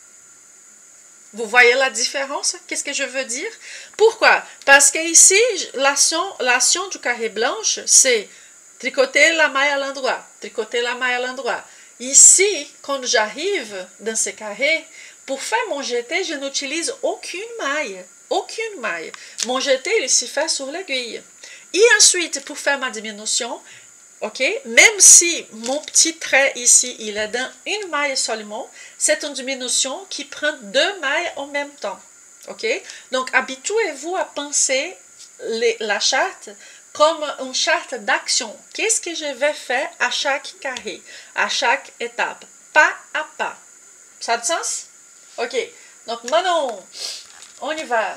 Vous voyez la différence? Qu'est-ce que je veux dire? Pourquoi? Parce que ici, l'action du carré blanche, c'est tricoter la maille à l'endroit, tricoter la maille à l'endroit. Ici, quand j'arrive dans ce carré, pour faire mon jeté, je n'utilise aucune maille. Aucune maille. Mon jeté, il se fait sur l'aiguille. Et ensuite, pour faire ma diminution, ok, même si mon petit trait ici, il est dans une maille seulement, c'est une diminution qui prend 2 mailles en même temps. Ok, donc habituez-vous à penser la charte comme une charte d'action. Qu'est-ce que je vais faire à chaque carré, à chaque étape, pas à pas. Ça a du sens? Ok, donc maintenant, on y va.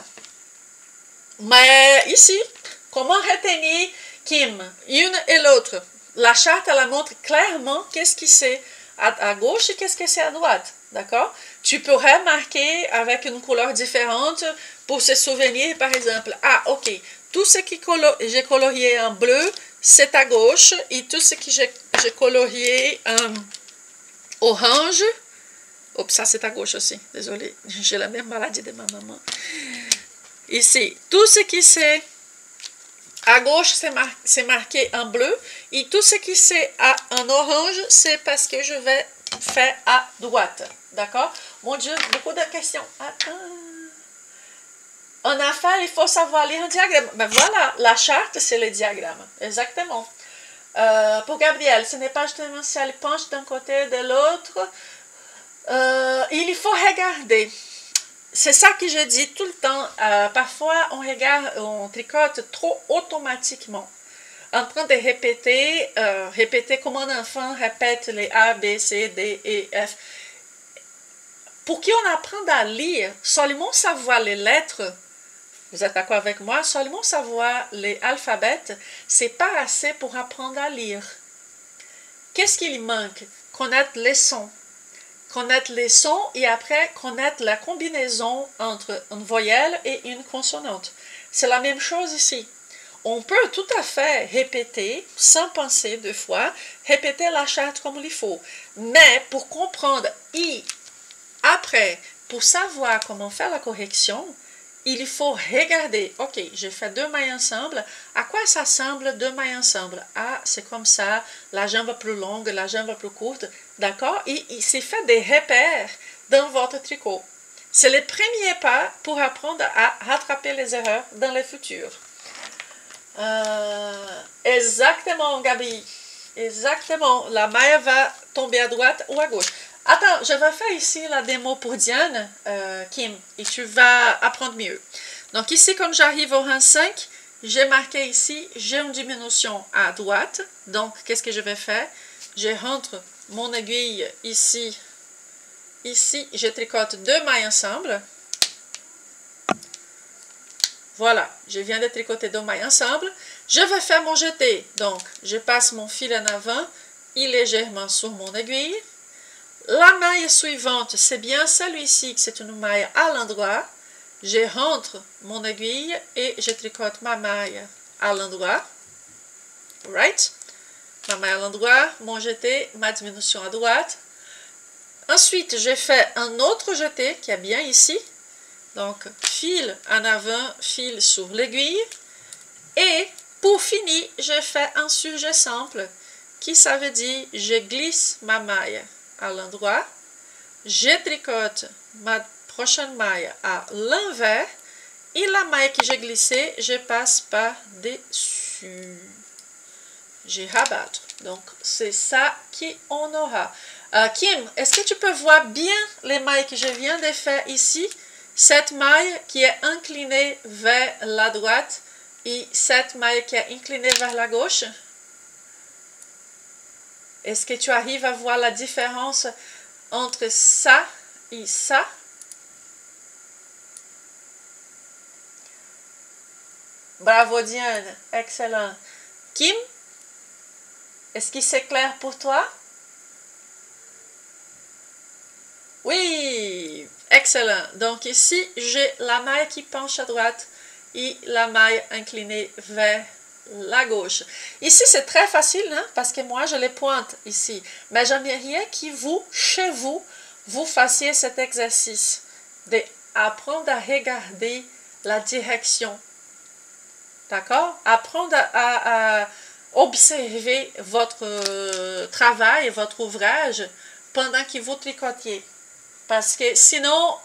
Mais ici, comment retenir Kim, une et l'autre? La charte, elle montre clairement qu'est-ce qui c'est à gauche et qu'est-ce que c'est à droite. D'accord? Tu pourrais marquer avec une couleur différente pour se souvenir, par exemple. Ah, ok. Tout ce que j'ai colorié en bleu, c'est à gauche. Et tout ce que j'ai colorié en orange, oups, ça c'est à gauche aussi. Désolée, j'ai la même maladie de ma maman. Ici, tout ce qui c'est à gauche, c'est marqué en bleu. Et tout ce qui c'est en orange, c'est parce que je vais faire à droite. D'accord? Mon Dieu, beaucoup de questions. Attends. En affaires, il faut savoir lire un diagramme. Ben voilà, la charte, c'est le diagramme. Exactement. Pour Gabriel, ce n'est pas justement si elle penche d'un côté de l'autre. Il faut regarder. C'est ça que je dis tout le temps. Parfois, on tricote trop automatiquement. En train de répéter comme un enfant répète les A, B, C, D, E, F. Pour qu'on apprenne à lire, seulement savoir les lettres, vous êtes d'accord avec moi, seulement savoir les alphabets, c'est pas assez pour apprendre à lire. Qu'est-ce qu'il manque? Connaître les sons. Connaître les sons et après connaître la combinaison entre une voyelle et une consonante. C'est la même chose ici. On peut tout à fait répéter, sans penser 2 fois, répéter la charte comme il faut. Mais pour comprendre et après, pour savoir comment faire la correction, il faut regarder. Ok, j'ai fait 2 mailles ensemble. À quoi ça ressemble 2 mailles ensemble? Ah, c'est comme ça. La jambe plus longue, la jambe plus courte. D'accord? Et il s'est fait des repères dans votre tricot. C'est le premier pas pour apprendre à rattraper les erreurs dans le futur. Exactement, Gabi. Exactement. La maille va tomber à droite ou à gauche. Attends, je vais faire ici la démo pour Diane, Kim, et tu vas apprendre mieux. Donc ici, comme j'arrive au rang 5, j'ai marqué ici, j'ai une diminution à droite. Donc, qu'est-ce que je vais faire? Je rentre mon aiguille ici. Ici, je tricote 2 mailles ensemble. Voilà, je viens de tricoter 2 mailles ensemble. Je vais faire mon jeté. Donc, je passe mon fil en avant et légèrement sur mon aiguille. La maille suivante, c'est bien celui-ci, c'est une maille à l'endroit. Je rentre mon aiguille et je tricote ma maille à l'endroit. Right? Ma maille à l'endroit, mon jeté, ma diminution à droite. Ensuite, je fais un autre jeté qui est bien ici. Donc, fil en avant, fil sur l'aiguille. Et pour finir, je fais un sujet simple qui ça veut dire je glisse ma maille à l'endroit. Je tricote ma prochaine maille à l'envers. Et la maille que j'ai glissée, je passe par-dessus. Je rabattre. Donc, c'est ça qu'on aura. Kim, est-ce que tu peux voir bien les mailles que je viens de faire ici? Cette maille qui est inclinée vers la droite et cette maille qui est inclinée vers la gauche. Est-ce que tu arrives à voir la différence entre ça et ça? Bravo Diane, excellent. Kim, est-ce que c'est clair pour toi? Oui, excellent. Donc ici, j'ai la maille qui penche à droite et la maille inclinée vers la gauche. Ici, c'est très facile, hein, parce que moi, je les pointe ici. Mais j'aimerais que vous, chez vous, vous fassiez cet exercice d'apprendre à regarder la direction. D'accord? Apprendre à observer votre travail, votre ouvrage pendant que vous tricotiez. Parce que sinon,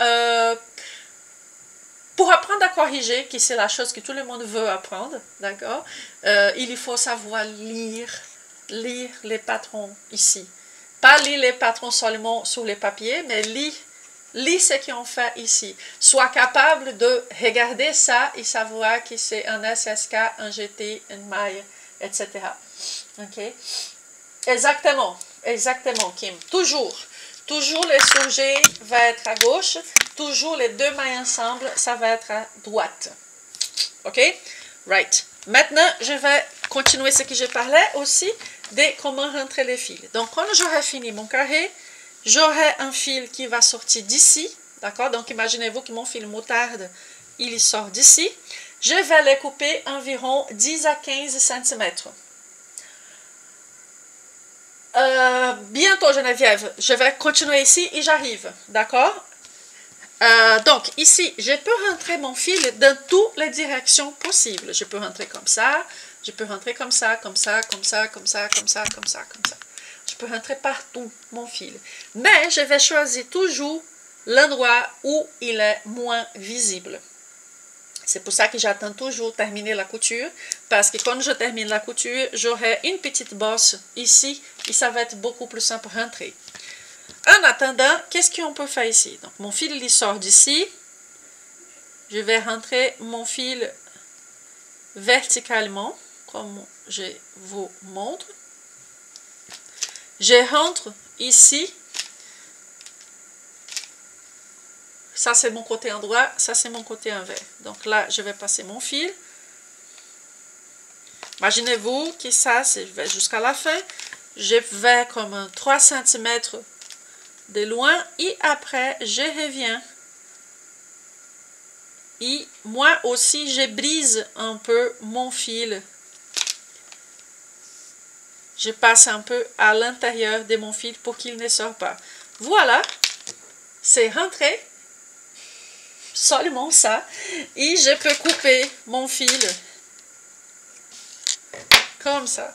pour apprendre à corriger, qui c'est la chose que tout le monde veut apprendre, d'accord, il faut savoir lire les patrons ici. Pas lire les patrons seulement sur les papiers, mais lire ce qu'ils ont fait ici. Sois capable de regarder ça et savoir que c'est un SSK, un GT, une maille, etc. Ok? Exactement, Kim. Toujours le sujet va être à gauche, toujours les 2 mailles ensemble, ça va être à droite. Ok? Right. Maintenant, je vais continuer ce que je parlais aussi de comment rentrer les fils. Donc, quand j'aurai fini mon carré, j'aurai un fil qui va sortir d'ici. D'accord? Donc, imaginez-vous que mon fil moutarde, il sort d'ici. Je vais le couper environ 10 à 15 cm. Bientôt, Geneviève, je vais continuer ici et j'arrive, d'accord? Donc, ici, je peux rentrer mon fil dans toutes les directions possibles. Je peux rentrer comme ça, je peux rentrer comme ça, comme ça, comme ça, comme ça, comme ça, comme ça, comme ça. Je peux rentrer partout mon fil. Mais je vais choisir toujours l'endroit où il est moins visible. C'est pour ça que j'attends toujours terminer la couture, parce que quand je termine la couture, j'aurai une petite bosse ici, et ça va être beaucoup plus simple pour rentrer. En attendant, qu'est-ce qu'on peut faire ici? Donc, mon fil, il sort d'ici. Je vais rentrer mon fil verticalement, comme je vous montre. Je rentre ici. Ça, c'est mon côté endroit, ça, c'est mon côté envers. Donc là, je vais passer mon fil. Imaginez-vous que ça, je vais jusqu'à la fin. Je vais comme 3 cm de loin et après, je reviens. Et moi aussi, je brise un peu mon fil. Je passe un peu à l'intérieur de mon fil pour qu'il ne sorte pas. Voilà, c'est rentré. Seulement ça. Et je peux couper mon fil comme ça.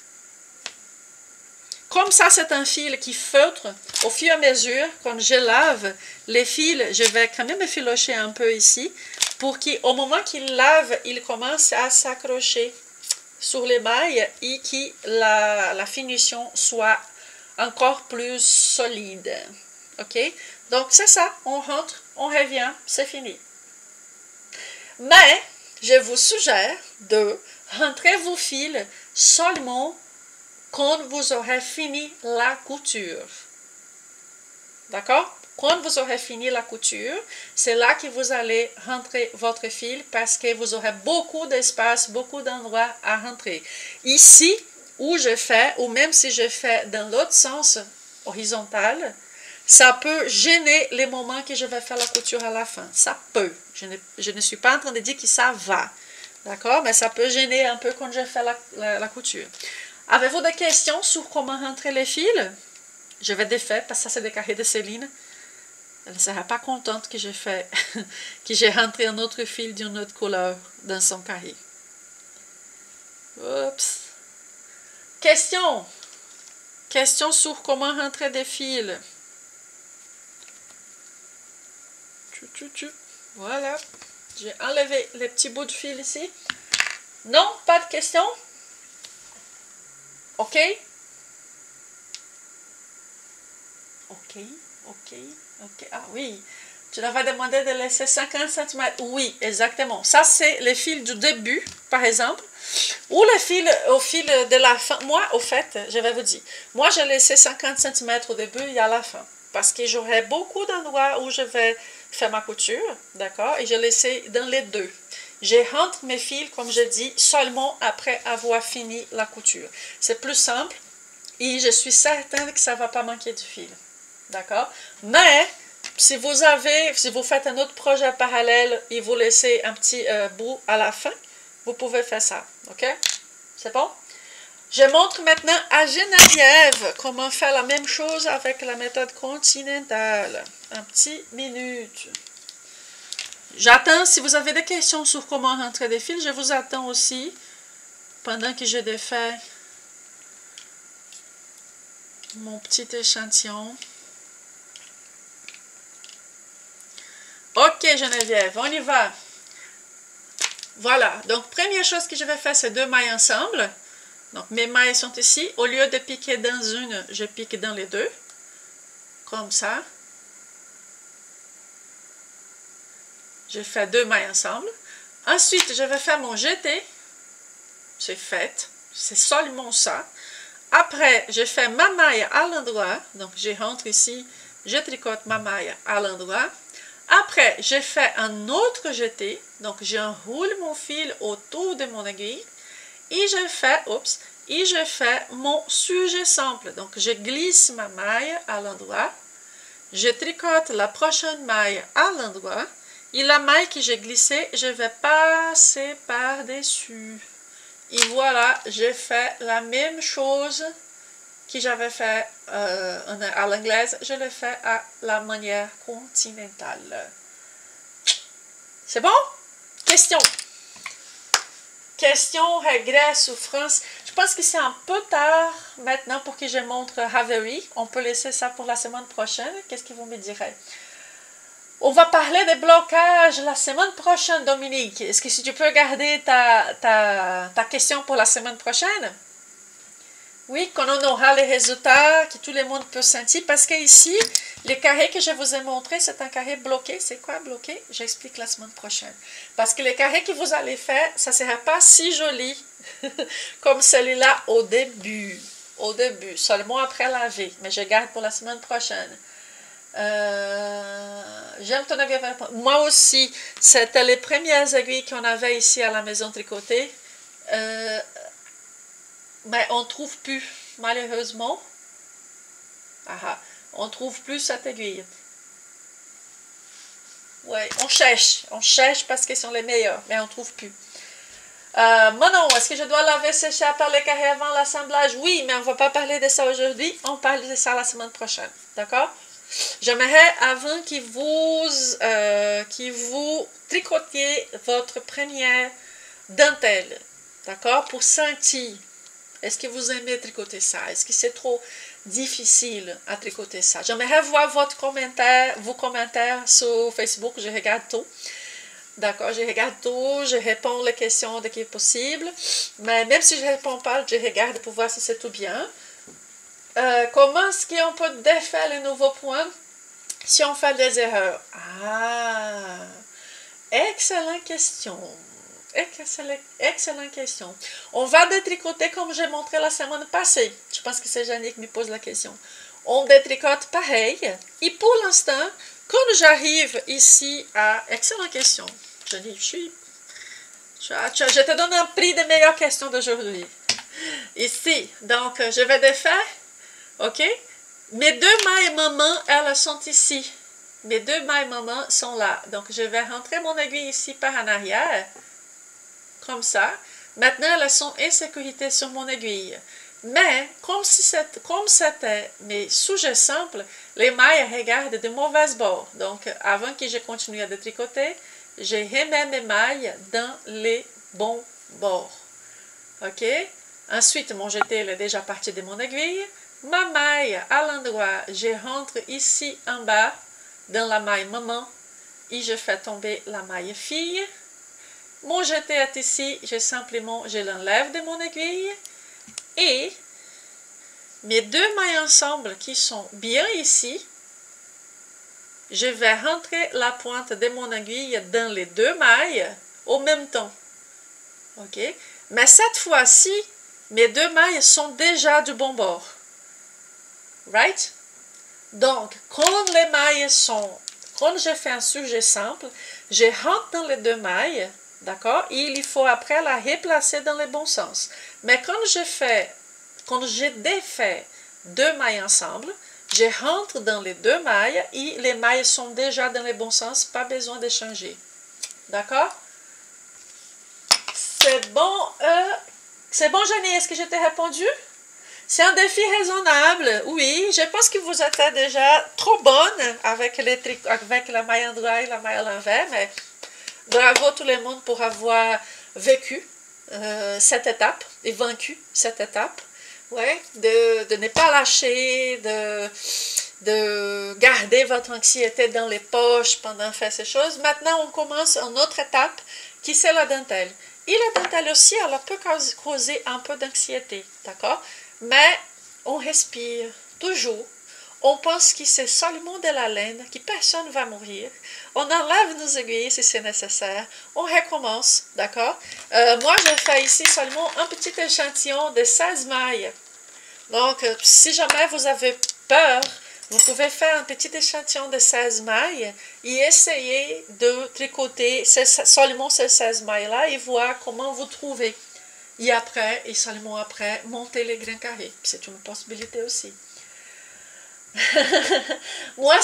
Comme ça, c'est un fil qui feutre. Au fur et à mesure, quand je lave les fils, je vais quand même effilocher un peu ici pour qu'au moment qu'il lave, il commence à s'accrocher sur les mailles et que la finition soit encore plus solide. OK? Donc, c'est ça. On rentre, on revient, c'est fini. Mais, je vous suggère de rentrer vos fils seulement quand vous aurez fini la couture. D'accord? Quand vous aurez fini la couture, c'est là que vous allez rentrer votre fil parce que vous aurez beaucoup d'espace, beaucoup d'endroits à rentrer. Ici, où je fais, ou même si je fais dans l'autre sens horizontal, ça peut gêner les moments que je vais faire la couture à la fin. Ça peut. Je ne suis pas en train de dire que ça va. D'accord? Mais ça peut gêner un peu quand je fais la couture. Avez-vous des questions sur comment rentrer les fils? Je vais défaire parce que ça c'est des carrés de Céline. Elle ne sera pas contente que j'ai fait, que j'ai rentré un autre fil d'une autre couleur dans son carré. Oups. Question. Question sur comment rentrer des fils. Voilà. J'ai enlevé les petits bouts de fil ici. Non, pas de question? OK? OK. Ah oui, tu l'avais demandé de laisser 50 cm. Oui, exactement. Ça, c'est les fils du début, par exemple. Ou les fils au fil de la fin. Moi, au fait, je vais vous dire. Moi, j'ai laissé 50 cm au début et à la fin. Parce que j'aurai beaucoup d'endroits où je vais faire ma couture. D'accord? Et je laissé dans les deux. Je rentre mes fils, comme je dis, seulement après avoir fini la couture. C'est plus simple. Et je suis certaine que ça ne va pas manquer de fil. D'accord? Mais, si vous faites un autre projet parallèle et vous laissez un petit bout à la fin, vous pouvez faire ça. OK? C'est bon? Je montre maintenant à Geneviève comment faire la même chose avec la méthode continentale. Un petit minute. J'attends, si vous avez des questions sur comment rentrer des fils, je vous attends aussi pendant que je défais mon petit échantillon. Ok, Geneviève, on y va. Voilà, donc première chose que je vais faire, c'est 2 mailles ensemble. Donc mes mailles sont ici. Au lieu de piquer dans une, je pique dans les deux. Comme ça. Je fais 2 mailles ensemble. Ensuite, je vais faire mon jeté. C'est fait. C'est seulement ça. Après, je fais ma maille à l'endroit. Donc, je rentre ici. Je tricote ma maille à l'endroit. Après, je fais un autre jeté. Donc, j'enroule mon fil autour de mon aiguille. Et je fais mon sujet simple. Donc, je glisse ma maille à l'endroit. Je tricote la prochaine maille à l'endroit. Et la maille que j'ai glissée, je vais passer par-dessus. Et voilà, j'ai fait la même chose que j'avais fait à l'anglaise. Je le fais à la manière continentale. C'est bon? Question. Question, regret, souffrance. Je pense que c'est un peu tard maintenant pour que je montre Ravelry. On peut laisser ça pour la semaine prochaine. Qu'est-ce que vous me direz? On va parler des blocages la semaine prochaine, Dominique. Est-ce que si tu peux garder ta question pour la semaine prochaine? Oui, quand on aura les résultats, que tout le monde peut sentir. Parce que ici, les carrés que je vous ai montrés, c'est un carré bloqué. C'est quoi bloqué? J'explique la semaine prochaine. Parce que les carrés que vous allez faire, ça ne sera pas si joli comme celui-là au début. Au début, seulement après laver. Mais je garde pour la semaine prochaine. J'aime ton aiguille. Moi aussi, c'était les premières aiguilles qu'on avait ici à la maison tricotée. Mais on ne trouve plus, malheureusement. On ne trouve plus cette aiguille. Oui, on cherche parce qu'elles sont les meilleures, mais on ne trouve plus. Manon, est-ce que je dois laver, sécher à part les carrés avant l'assemblage? Oui, mais on ne va pas parler de ça aujourd'hui, on parle de ça la semaine prochaine, d'accord? J'aimerais, avant que vous tricotiez votre première dentelle, d'accord, pour sentir, est-ce que vous aimez tricoter ça? Est-ce que c'est trop difficile à tricoter ça? J'aimerais voir vos commentaires sur Facebook, je regarde tout. D'accord, je regarde tout, je réponds les questions dès qu'il est possible. Mais même si je ne réponds pas, je regarde pour voir si c'est tout bien. Comment est-ce qu'on peut défaire les nouveaux points si on fait des erreurs? Ah, excellente question. Excellente question. On va détricoter comme j'ai montré la semaine passée. Je pense que c'est Janine qui me pose la question. On détricote pareil. Et pour l'instant, quand j'arrive ici à... Excellente question. Janine, je te donne un prix des meilleures questions d'aujourd'hui. Ici, donc je vais défaire. OK? Mes deux mailles maman, elles sont ici. Mes deux mailles maman sont là. Donc, je vais rentrer mon aiguille ici par en arrière. Comme ça. Maintenant, elles sont en sécurité sur mon aiguille. Mais, comme c'était mes sujets simples, les mailles regardent de mauvais bords. Donc, avant que je continue à détricoter, je remets mes mailles dans les bons bords. OK? Ensuite, mon jeté est déjà parti de mon aiguille. Ma maille, à l'endroit, je rentre ici en bas, dans la maille maman, et je fais tomber la maille fille. Mon jeté est ici, je l'enlève de mon aiguille. Et mes deux mailles ensemble qui sont bien ici, je vais rentrer la pointe de mon aiguille dans les deux mailles au même temps. OK? Mais cette fois-ci, mes deux mailles sont déjà du bon bord. Right? Donc, quand les mailles sont... Quand je fais un sujet simple, je rentre dans les deux mailles, d'accord? Et il faut après la replacer dans le bon sens. Mais quand je défais deux mailles ensemble, je rentre dans les deux mailles et les mailles sont déjà dans le bon sens, pas besoin de changer. D'accord? C'est bon, Jenny, est-ce que je t'ai répondu? C'est un défi raisonnable, oui. Je pense que vous êtes déjà trop bonne avec la maille endroit et la maille à l'envers, mais bravo tout le monde pour avoir vécu cette étape et vaincu cette étape. Ouais, de ne pas lâcher, de garder votre anxiété dans les poches pendant faire ces choses. Maintenant, on commence une autre étape qui c'est la dentelle. Et la dentelle aussi, elle peut causer un peu d'anxiété, d'accord? Mais on respire toujours. On pense que c'est seulement de la laine, que personne ne va mourir. On enlève nos aiguilles si c'est nécessaire. On recommence, d'accord? Moi, je fais ici seulement un petit échantillon de 16 mailles. Donc, si jamais vous avez peur, vous pouvez faire un petit échantillon de 16 mailles et essayer de tricoter seulement ces 16 mailles-là et voir comment vous trouvez. Et seulement après, monter les grains carrés. C'est une possibilité aussi. Moi,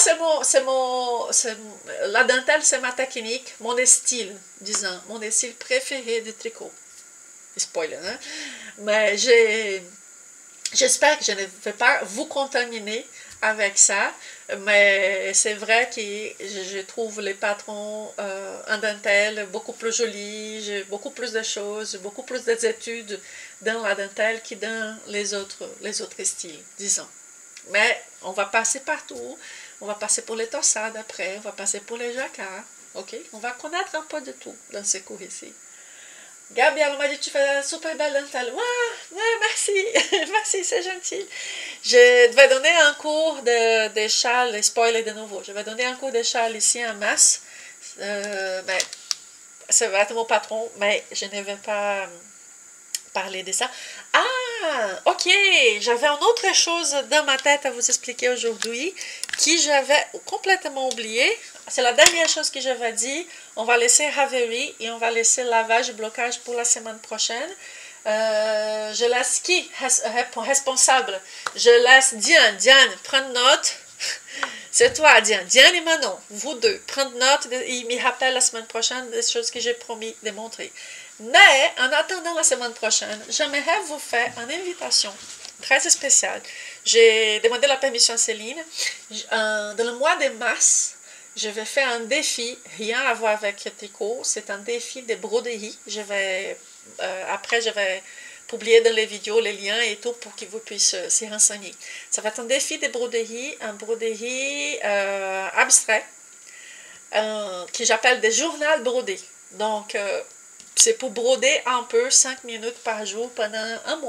la dentelle, c'est ma technique, mon style, disons, mon style préféré de tricot. Spoiler, hein? Mais j'espère que je ne vais pas vous contaminer avec ça, mais c'est vrai que je trouve les patrons en dentelle beaucoup plus jolis, j'ai beaucoup plus de choses, beaucoup plus d'études dans la dentelle que dans les autres styles, disons. Mais on va passer partout, on va passer pour les torsades après, on va passer pour les jacquards, ok? On va connaître un peu de tout dans ce cours ici. Gabi, elle m'a dit que tu fais un super belle dentelle. Ouais, merci, merci, c'est gentil. Je vais donner un cours de châle, spoiler de nouveau. Je vais donner un cours de châle ici en masse. Mais ça va être mon patron, mais je ne vais pas parler de ça. Ah, ok, j'avais une autre chose dans ma tête à vous expliquer aujourd'hui que j'avais complètement oublié. C'est la dernière chose que je vais dire. On va laisser Ravelry et on va laisser lavage et blocage pour la semaine prochaine. Je laisse qui responsable? Je laisse Diane, prendre note. C'est toi, Diane et Manon, vous deux, prendre note. Il me rappelle la semaine prochaine des choses que j'ai promis de montrer. Mais, en attendant la semaine prochaine, j'aimerais vous faire une invitation très spéciale. J'ai demandé la permission à Céline. Dans le mois de mars, je vais faire un défi, rien à voir avec le tricot, c'est un défi de broderie. Après, je vais publier dans les vidéos les liens et tout pour que vous puissiez s'y renseigner. Ça va être un défi de broderie, un broderie abstrait, que j'appelle des journaux brodés. Donc, c'est pour broder un peu 5 minutes par jour pendant un mois.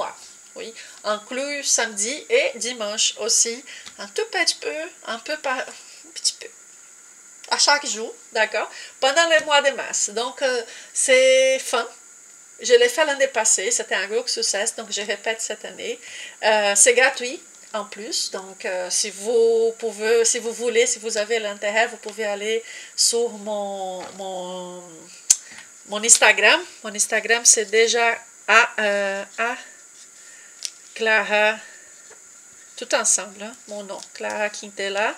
Oui, inclus samedi et dimanche aussi. Un tout petit peu, un petit peu. À chaque jour, d'accord? Pendant le mois de mars. Donc, c'est fun. Je l'ai fait l'année passée, c'était un gros succès, donc je répète cette année. C'est gratuit en plus, donc si vous voulez, si vous avez l'intérêt, vous pouvez aller sur mon Instagram. Mon Instagram, c'est déjà à Clara, tout ensemble, hein, mon nom, Clara Quintela.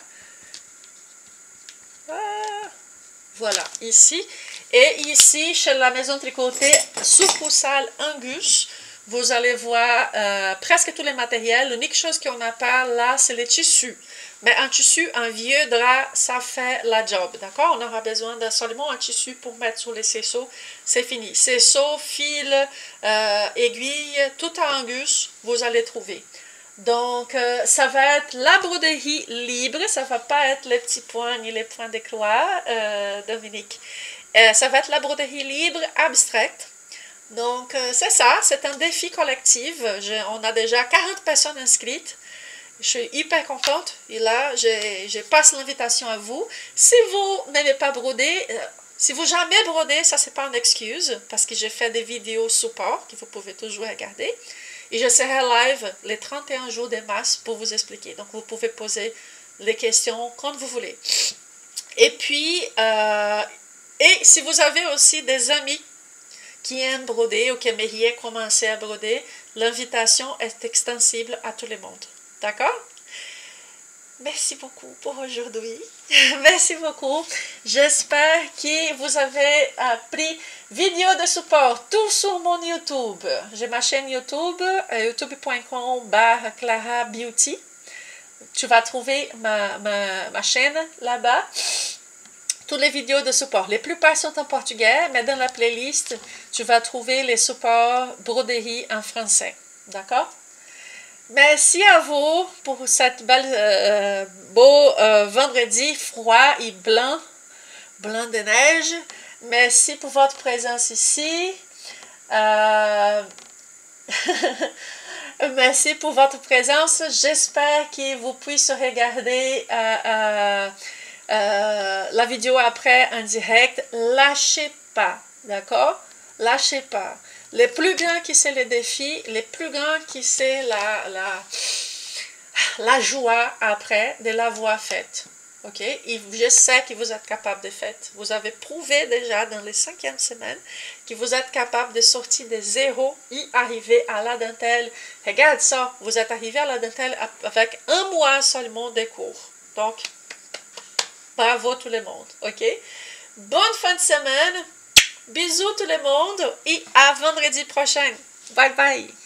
Voilà, ici. Et ici, chez la maison tricotée, succursale Angus, vous allez voir presque tous les matériels. L'unique chose qu'on n'a pas là, c'est les tissus. Mais un tissu, un vieux drap, ça fait la job, d'accord? On aura besoin d'un seulement un tissu pour mettre sur les cerceaux. C'est fini. Cerceaux, fils, aiguilles, tout à Angus, vous allez trouver. Donc, ça va être la broderie libre, ça ne va pas être les petits points ni les points de croix, Dominique. Ça va être la broderie libre abstraite. Donc, c'est ça, c'est un défi collectif. On a déjà 40 personnes inscrites. Je suis hyper contente. Et là, je passe l'invitation à vous. Si vous n'aimez pas broder, si vous jamais brodez, ça, c'est pas une excuse, parce que j'ai fait des vidéos support que vous pouvez toujours regarder. Et je serai live les 31 jours de mars pour vous expliquer. Donc, vous pouvez poser les questions quand vous voulez. Et puis, et si vous avez aussi des amis qui aiment broder ou qui aimeraient commencer à broder, l'invitation est extensible à tout le monde. D'accord? Merci beaucoup pour aujourd'hui. Merci beaucoup. J'espère que vous avez appris vidéo de support, tout sur mon YouTube. J'ai ma chaîne YouTube, youtube.com/Clara Beauty. Tu vas trouver ma chaîne là-bas. Toutes les vidéos de support. Les plupart sont en portugais, mais dans la playlist, tu vas trouver les supports broderie en français. D'accord? Merci à vous pour cette belle beau vendredi froid et blanc de neige. Merci pour votre présence ici. Merci pour votre présence. J'espère que vous puissiez regarder la vidéo après en direct. Lâchez pas, d'accord? Lâchez pas. Les plus grands qui c'est les défis, les plus grands qui c'est la joie après de l'avoir faite. Ok? Et je sais que vous êtes capable de faire. Vous avez prouvé déjà dans les 5e semaines que vous êtes capable de sortir de zéro et arriver à la dentelle. Regarde ça, vous êtes arrivé à la dentelle avec un mois seulement de cours. Donc, bravo tout le monde. Ok? Bonne fin de semaine. Bisous tout le monde et à vendredi prochain. Bye bye.